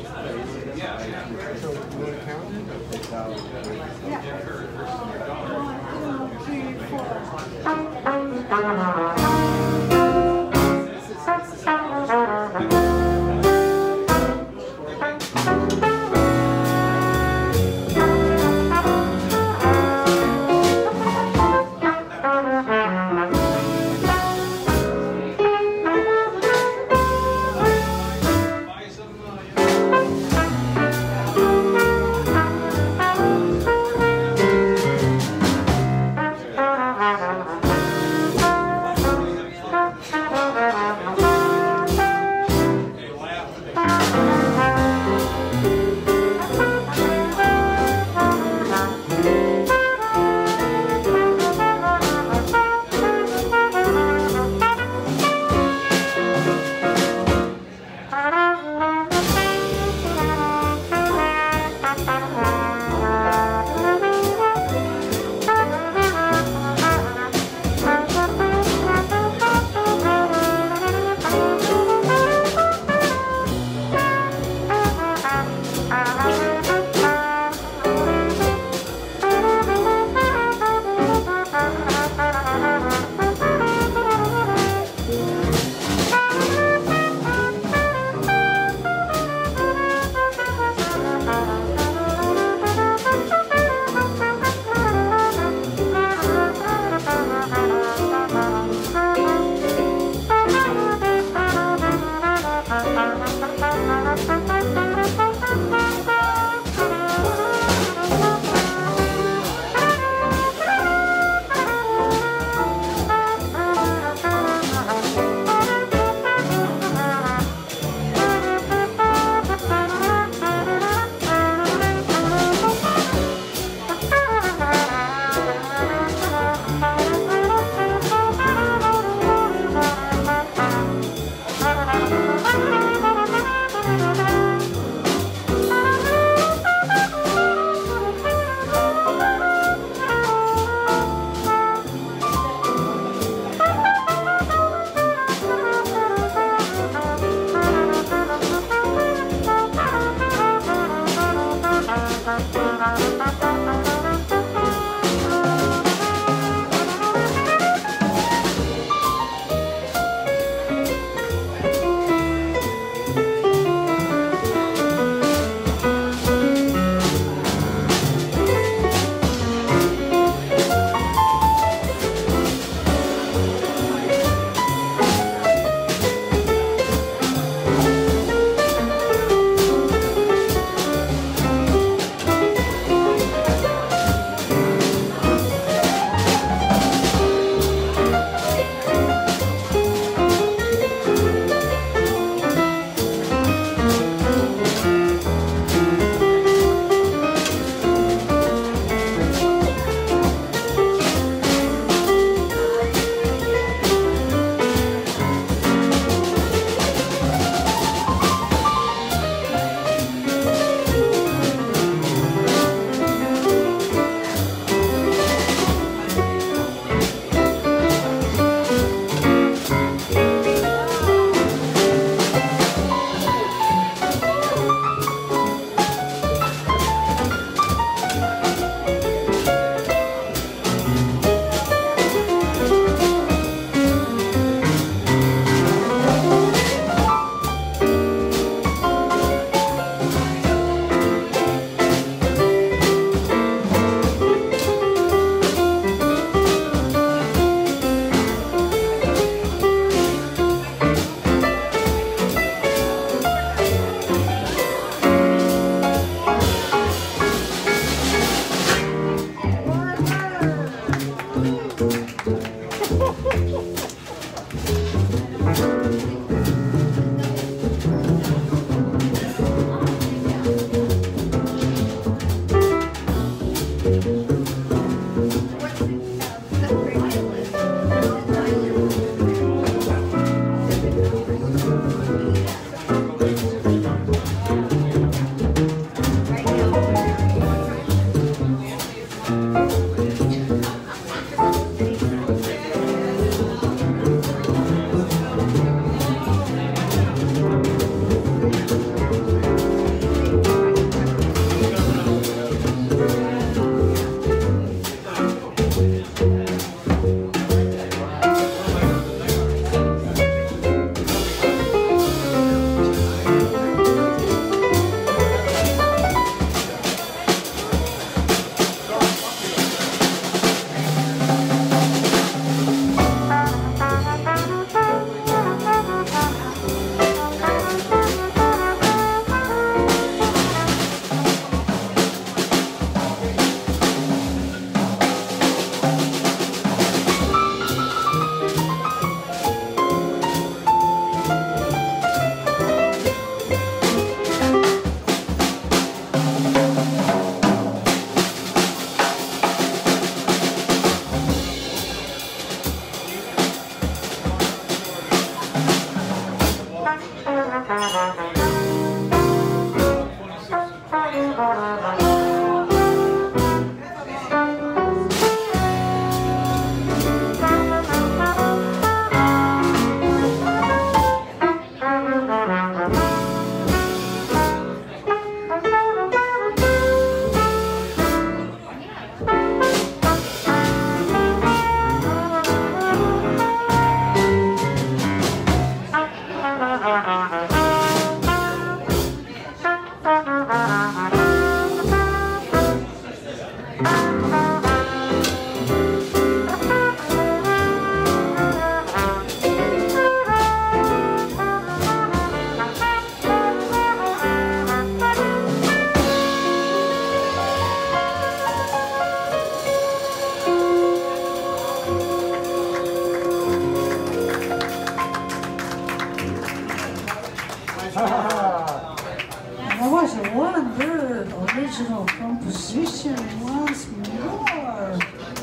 That was a Warren Byrd original composition once more.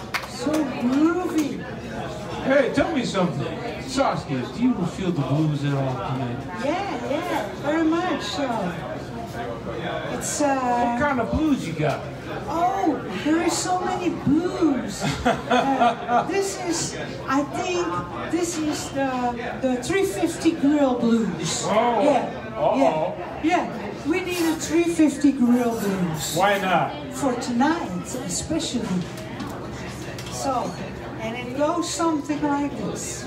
So groovy. Hey, tell me something. Saskia, do you feel the blues at all tonight? Yeah, very much so. It's What kind of blues you got? oh, there is so many blues. This is, I think, this is the 350 grill blues. Oh. Yeah. We need a 350 grill blues. Why not? For tonight, especially. So, and it goes something like this.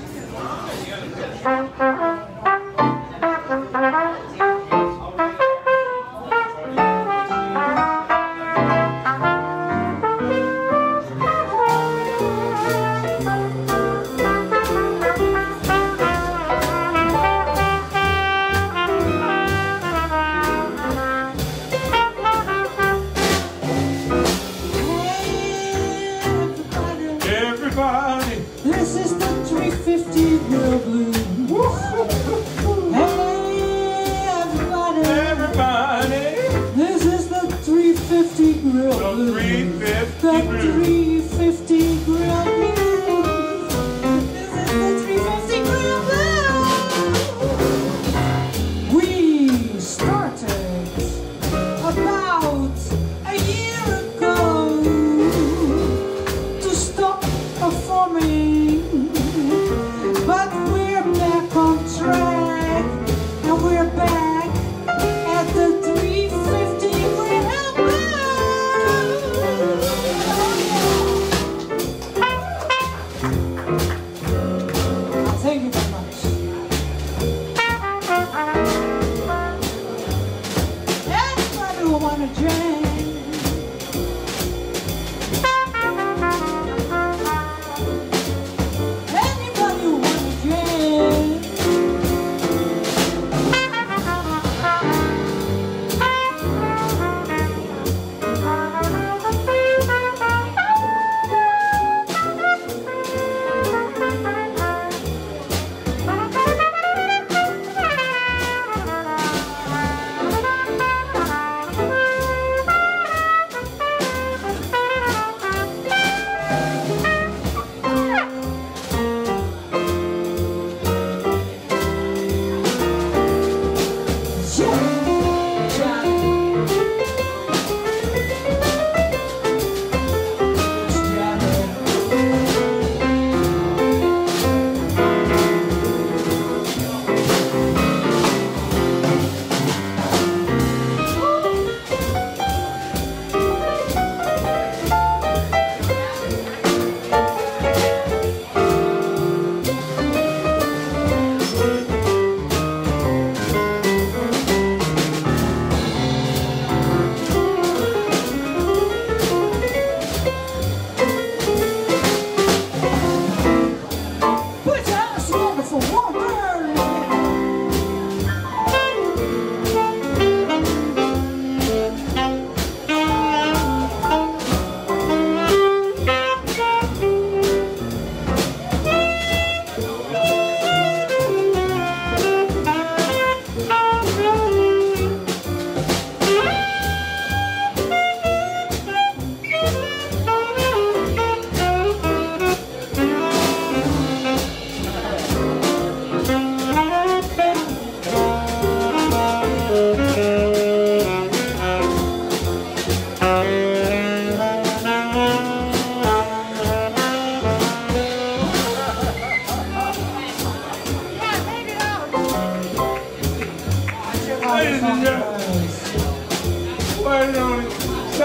This is the 350 grill blues. Hey, everybody. This is the 350 grill blues. The 350 grill blues. This is the 350 grill blues. We started about a year ago to stop performing, but we're back on track, and we're back at the 350 grill blues. Thank you very much. Everybody who wanna jam.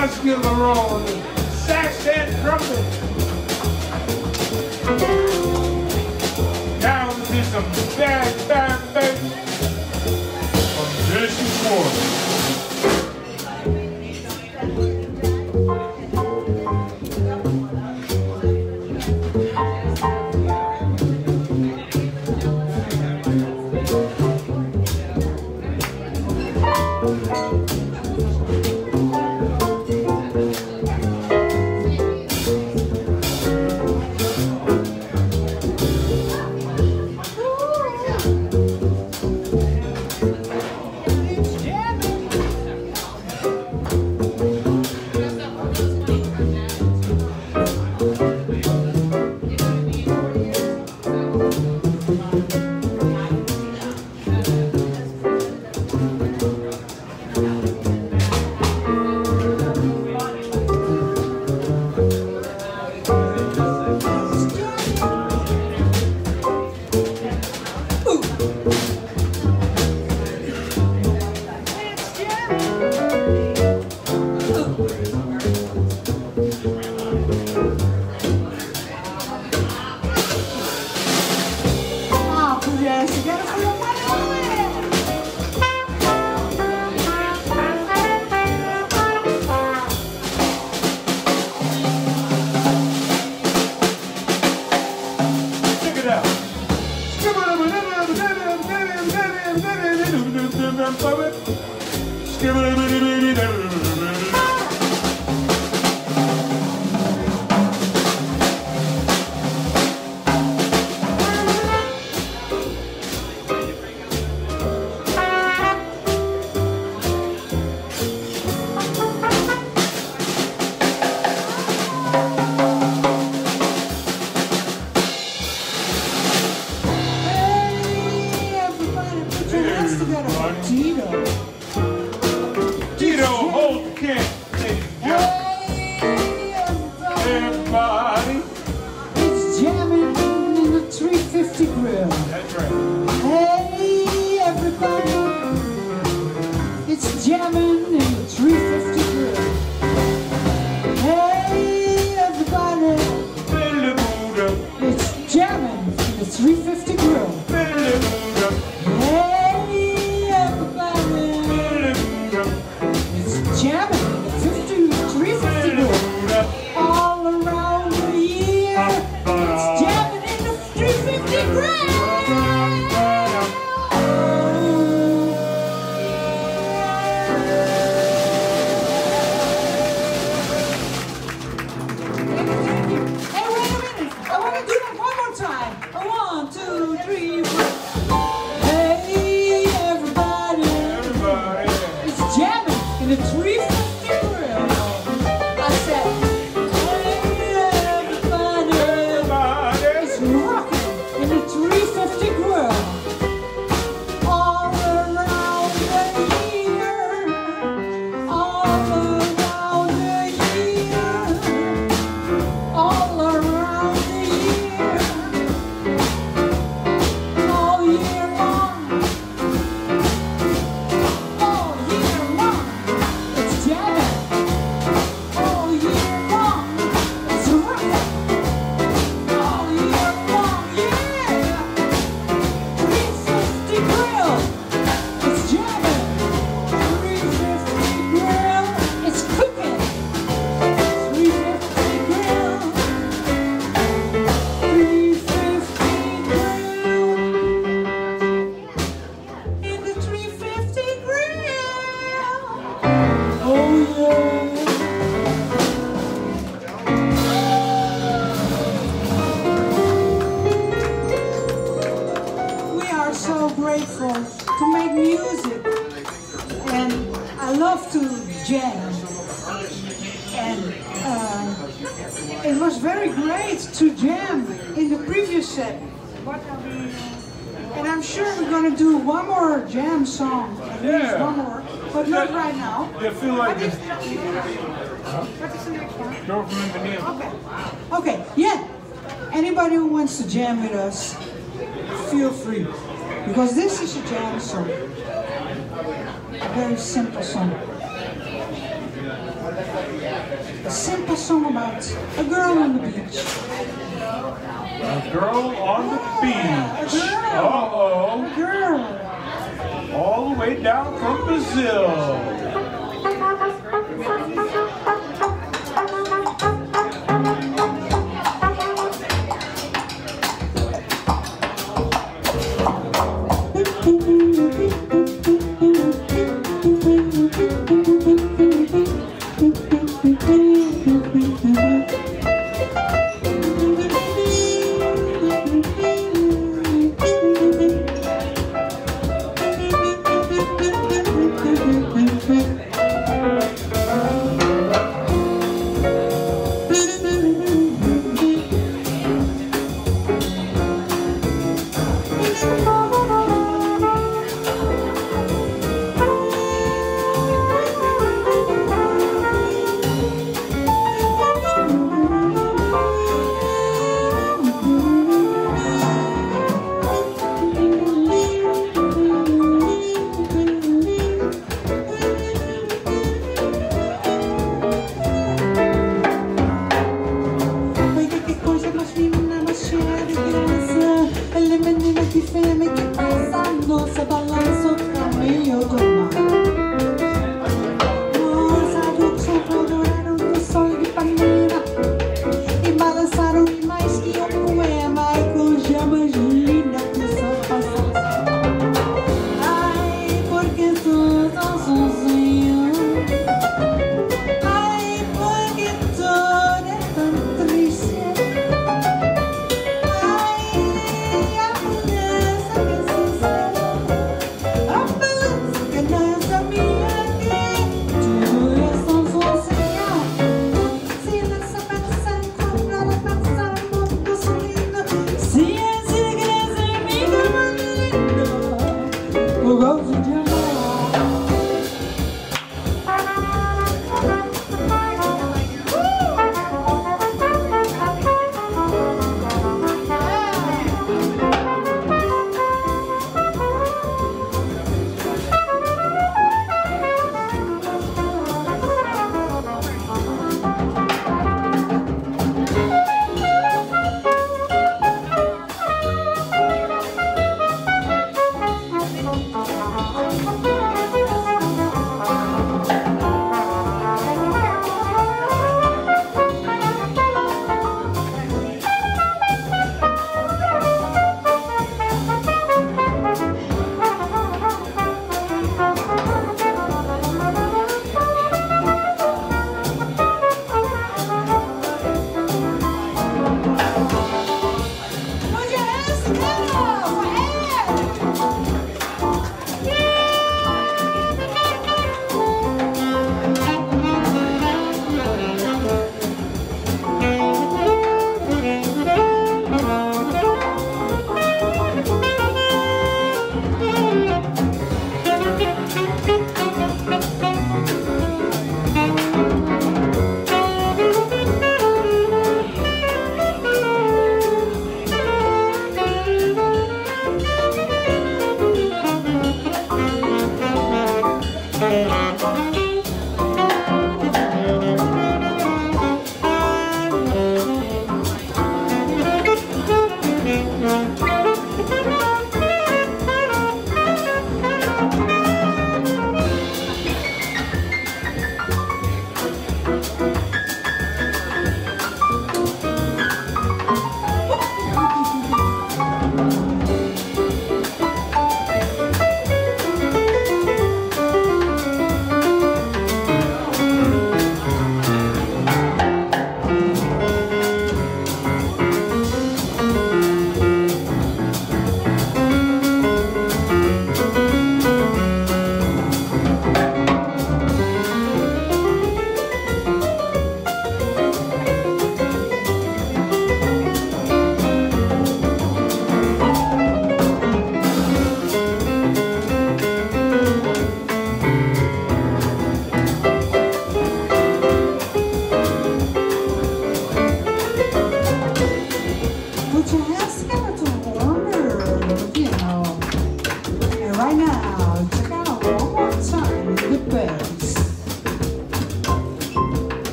Saskia Laroo on the sax and trumpet. Down to some bad bass from Jazzy4tet. Tido Holtkamp, ladies and gentlemen. Everybody. It's jamming in the 350 grill. That's right. Hey, everybody. It's jamming in the 350 grill. Hey, everybody. It's jamming in the 350 grill. To make music, and I love to jam, and it was very great to jam in the previous set, and I'm sure we're going to do one more jam song, at least one more, but not right now. I feel like this. What is the next one? Girl From Ipanema. Okay, yeah, anybody who wants to jam with us, feel free. Because this is a jam song. A very simple song. a simple song about a girl on the beach. A girl on the beach. A girl. Uh-oh. A girl. All the way down from Brazil.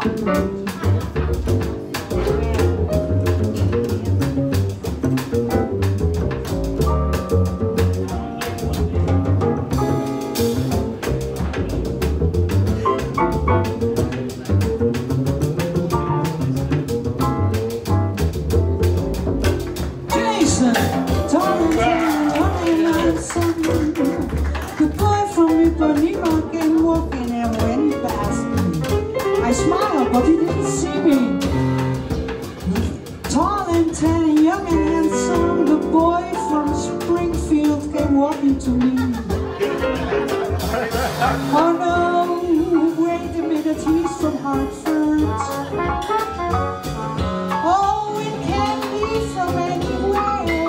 The boy from Ipanema came walking and went past me. I smiled, but he didn't see me. Tall and tan and young and handsome, the boy from Springfield came walking to me. Oh no, wait a minute, he's from Hartford. Oh, it can't be from anywhere.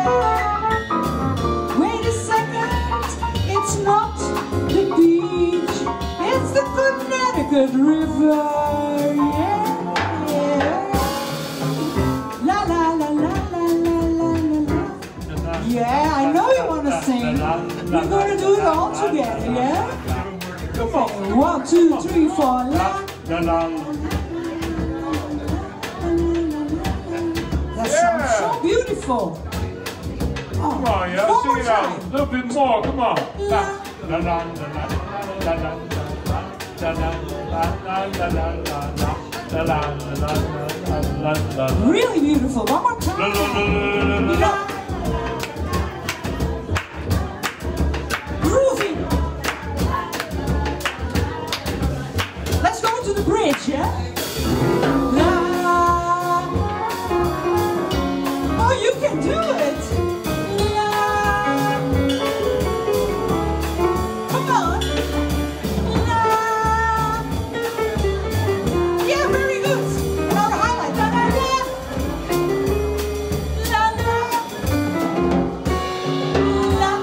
Wait a second, it's not the beach, it's the Connecticut River. Yeah, yeah. La la la la la la la la. Yeah, I know you want to sing. We're going to do it all together, yeah? Come on. 1, 2, 3, 4. La. That sounds so beautiful. Oh, Come on, yo, sing it out a little bit more. Come on. Really beautiful. One more time. La. Groovin. Let's go to the bridge, yeah? La. Oh, you can do it. La. Come on. La. Yeah, very good. Another highlight. La la la. La la. La.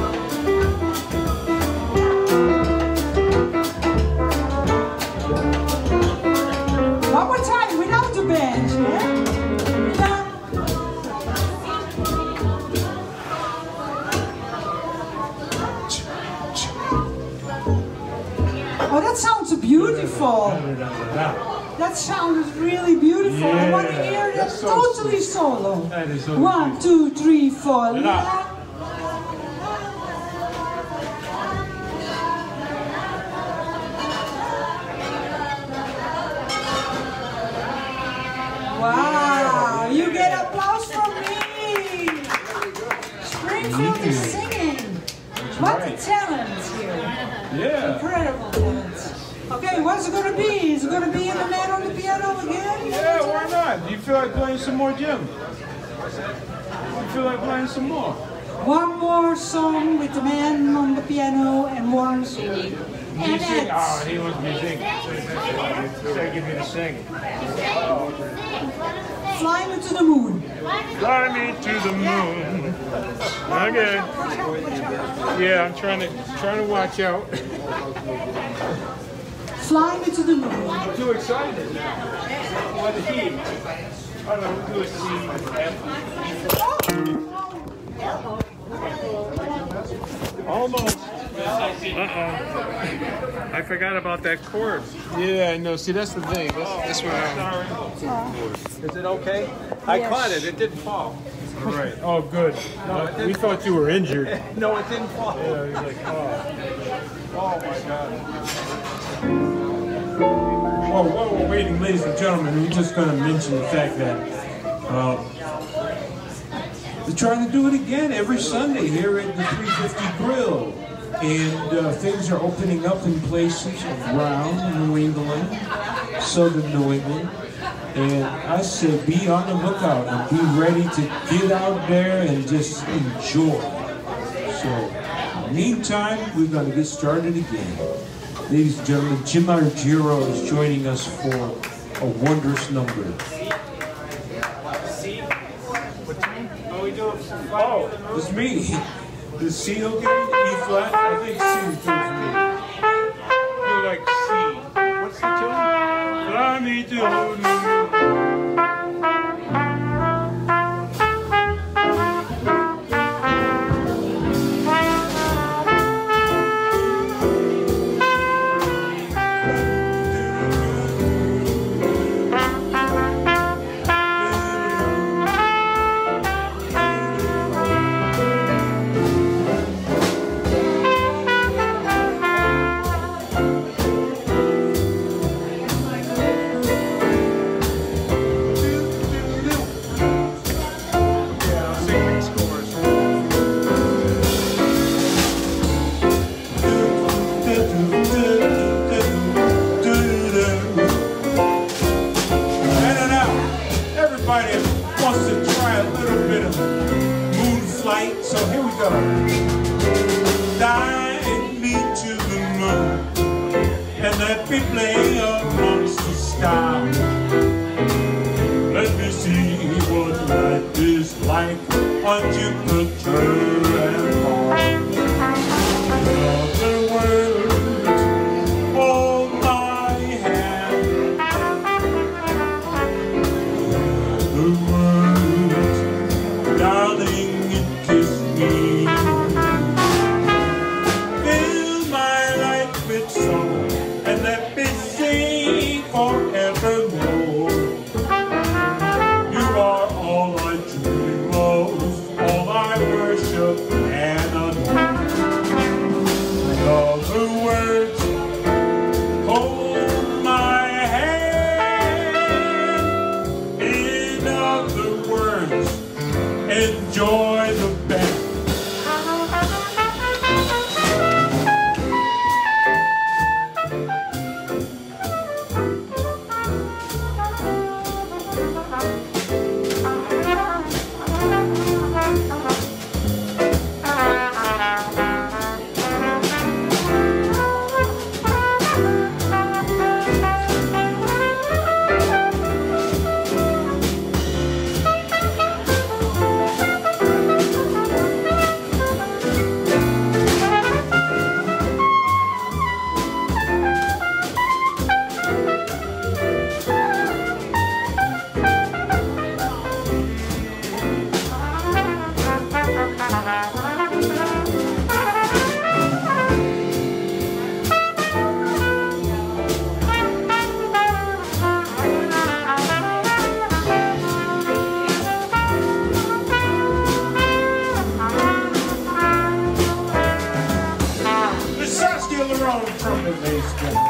One more time without the band, yeah? La. Oh, that sounds beautiful. That sounds really beautiful. I want to hear that that's so totally solo. That is so 1, 2, 3, 4. La. Wow, you get applause from me. Springfield is singing. What a talent here. Yeah. Incredible talent. Okay, what's it going to be? Is it going to be in the man on the piano again? Yeah, why not? Do you feel like playing some more, Jim? You feel like playing some more? One more song with the man on the piano and Warren Byrd. You And sing? Ed. Oh, he wants me to sing. Say, give me the sing. Fly Me to the Moon. Fly me to the moon. Okay. Yeah, I'm trying to watch out. Fly Me to the Moon. I'm too excited. What the heat? I don't know, do a C, F. Almost. I forgot about that chord. Yeah, I know. See, that's the thing. That's what I'm... Is it okay? I caught it. It didn't fall. All right. Oh, good. No, we thought you were injured. No, it didn't fall. Yeah, he's like, oh my God. Well, while we're waiting, ladies and gentlemen, we're just going to mention the fact that they're trying to do it again every Sunday here at the 350 Grill. And things are opening up in places around New England, southern New England. And I said, be on the lookout and be ready to get out there and just enjoy. So, meantime, we're going to get started again. Ladies and gentlemen, Jim Argiro is joining us for a wondrous number. Oh, it's me. Is C okay? E flat? I think C is good for me. You like C. What's the tune? Fly me to the moon. Everybody wants to try a little bit of moon flight, so here we go. Guide me to the moon and let me play amongst the stars. Let me see what life is like on Jupiter and Mars. In other words, hold my hand. In other words, darling, kiss me. Fill my life with song and let me sing forevermore. You are all I dream of, all I worship and adore. In other words, hold my hand. In other words, enjoy the band. Miss Saskia Laroo, trumpet, ladies and gentlemen.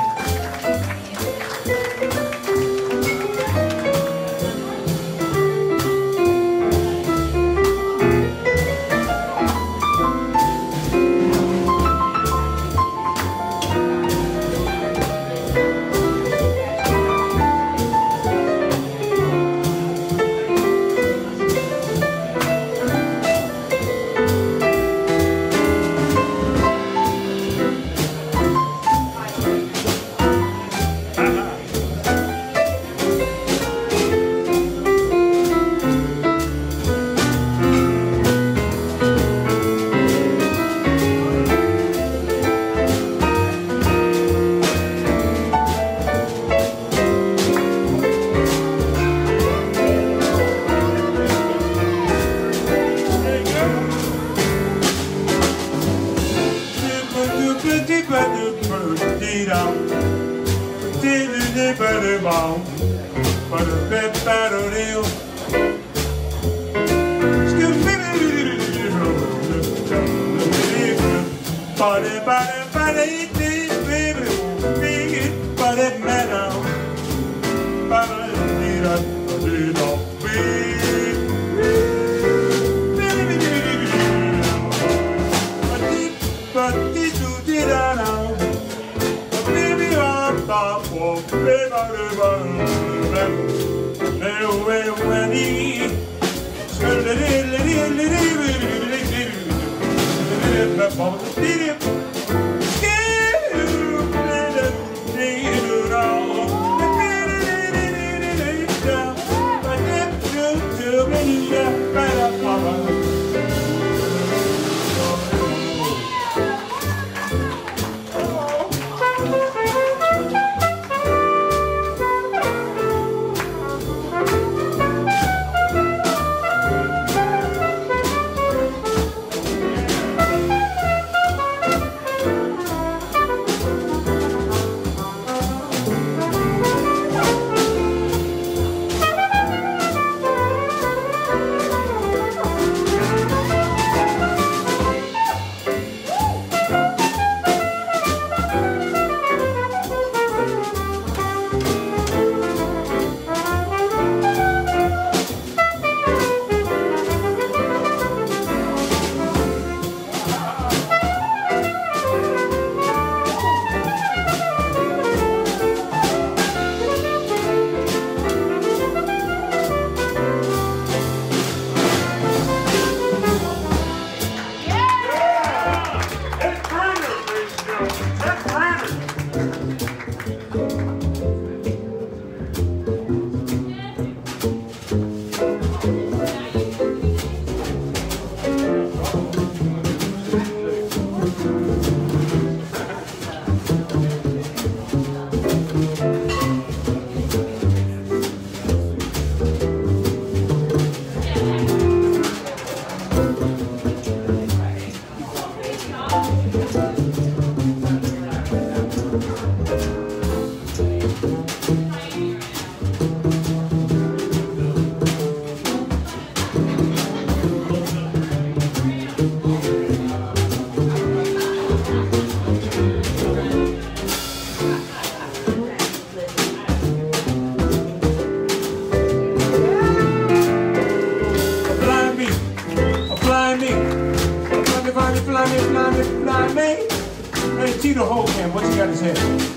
Tido Holtkamp, what's he got his head?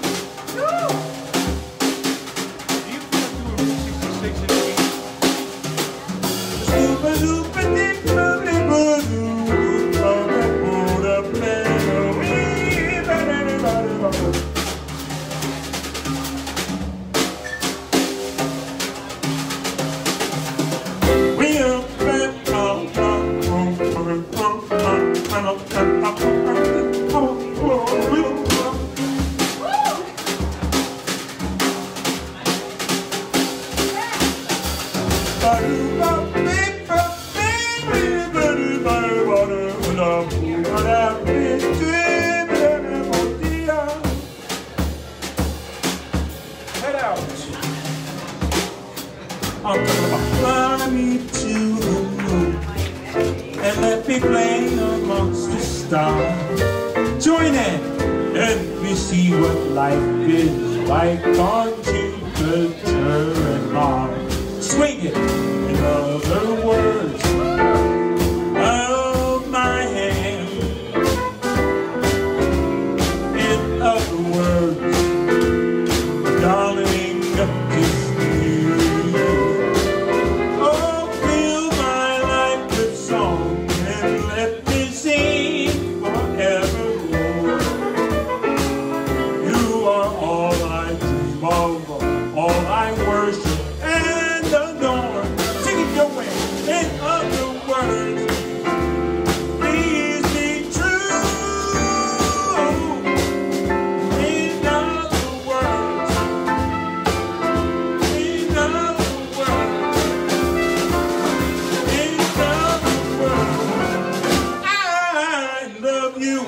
Head out. I'm talking about fly me to the moon and let me play amongst the stars. Join in and we see what life is like on Jupiter and Mars. Swing it, in other words, of my hand. In other words, darling, kiss me. Oh, fill my life with song and let me sing forevermore. You are all I dream of, all I worship and adore. Sing it your way. In other words, please be true. In other words, in other words, in other words, I love you.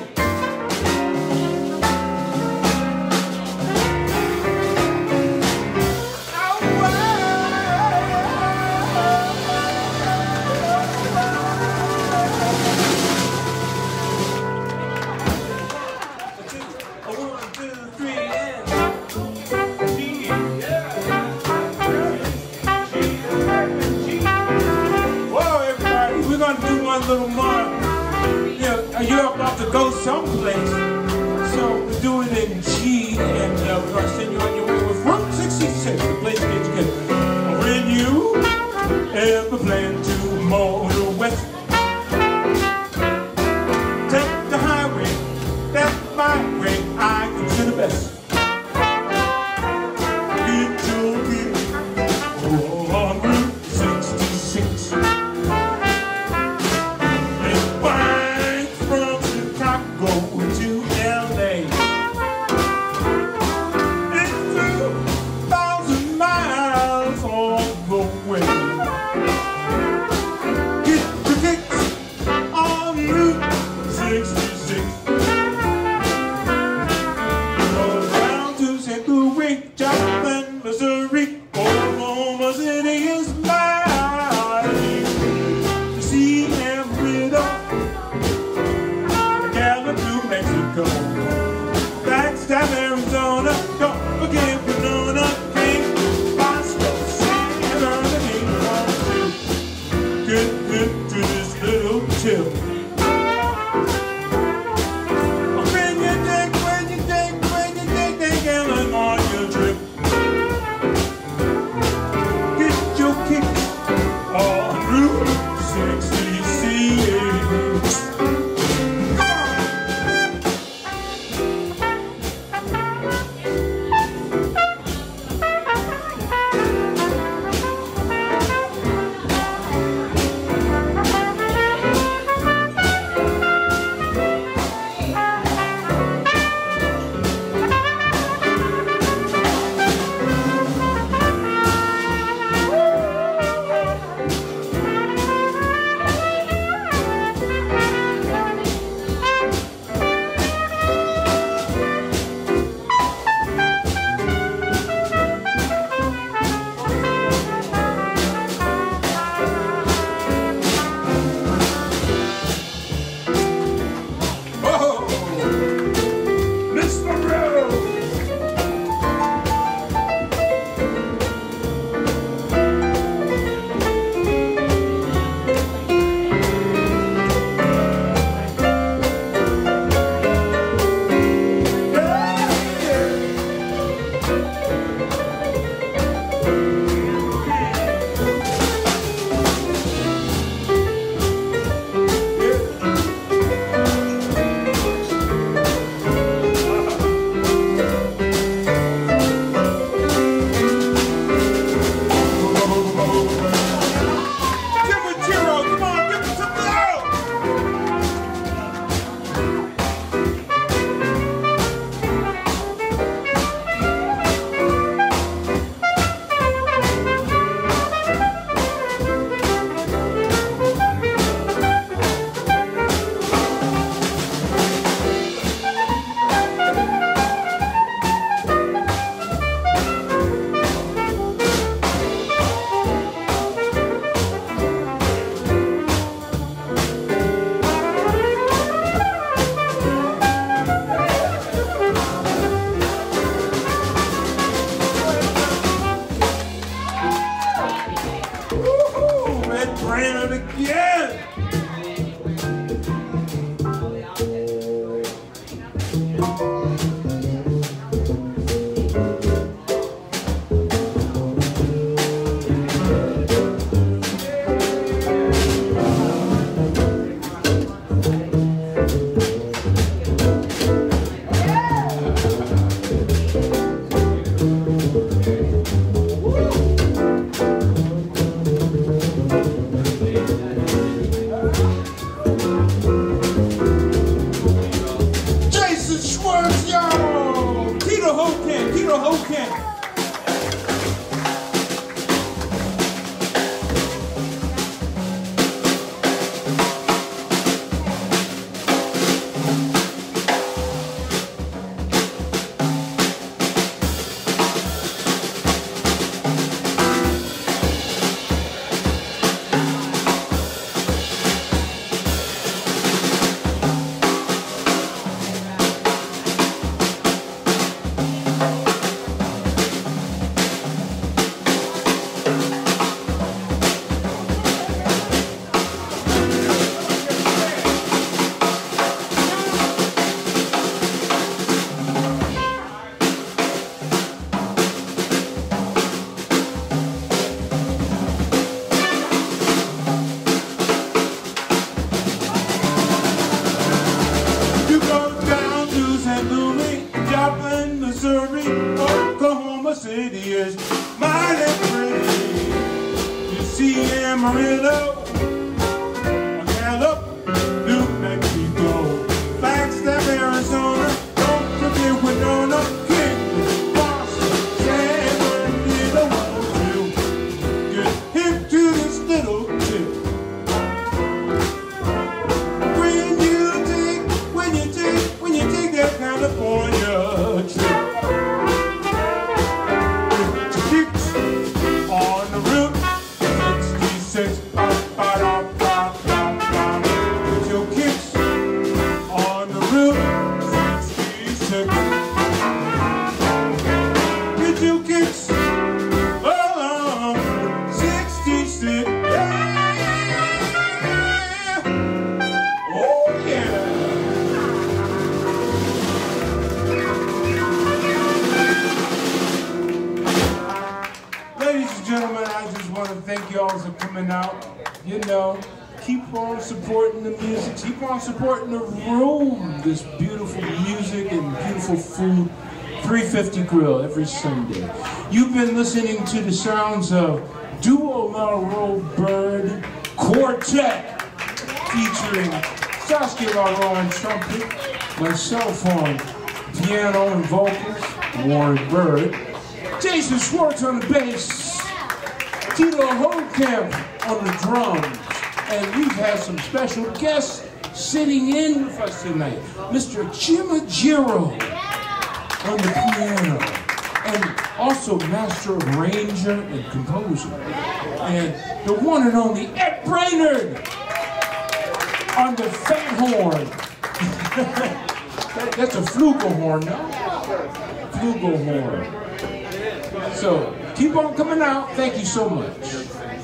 Little more. You're about to go someplace, so we do it in G, and we're gonna send you on your way with Route 66, the place to get you good. When you ever plan to motor west, take the highway, that's my way, I consider best. Get your gear on Route 66. Woohoo! Red Brainerd again! Schwartz, yo! Tido Holtkamp, Tido Holtkamp. Oklahoma City is mighty pretty. You see Amarillo, Gallup, New Mexico, Flagstaff, Arizona, don't forget Winona, King, Boston, San Bernardino, one, two. Get hip to this little tip. When you take that California trip. On the route 66, with your kicks on the route 66. With your kicks along 66. Yeah. Oh yeah. Ladies and gentlemen, I just want to thank y'all for coming out. You know, keep on supporting the music, keep on supporting the room, this beautiful music and beautiful food. 350 Grill every Sunday. You've been listening to the sounds of Duo Laroo Byrd Quartet, featuring Saskia Laroo on trumpet, myself on piano and vocals, Warren Byrd, Jason Schwartz on the bass, Tido Holtkamp on the drums, and we've had some special guests sitting in with us tonight. Mr. Argiro on the piano, and also master arranger and composer, and the one and only Brainerd on the fat horn. That's a flugelhorn, no? Flugelhorn. So, keep on coming out. Thank you so much.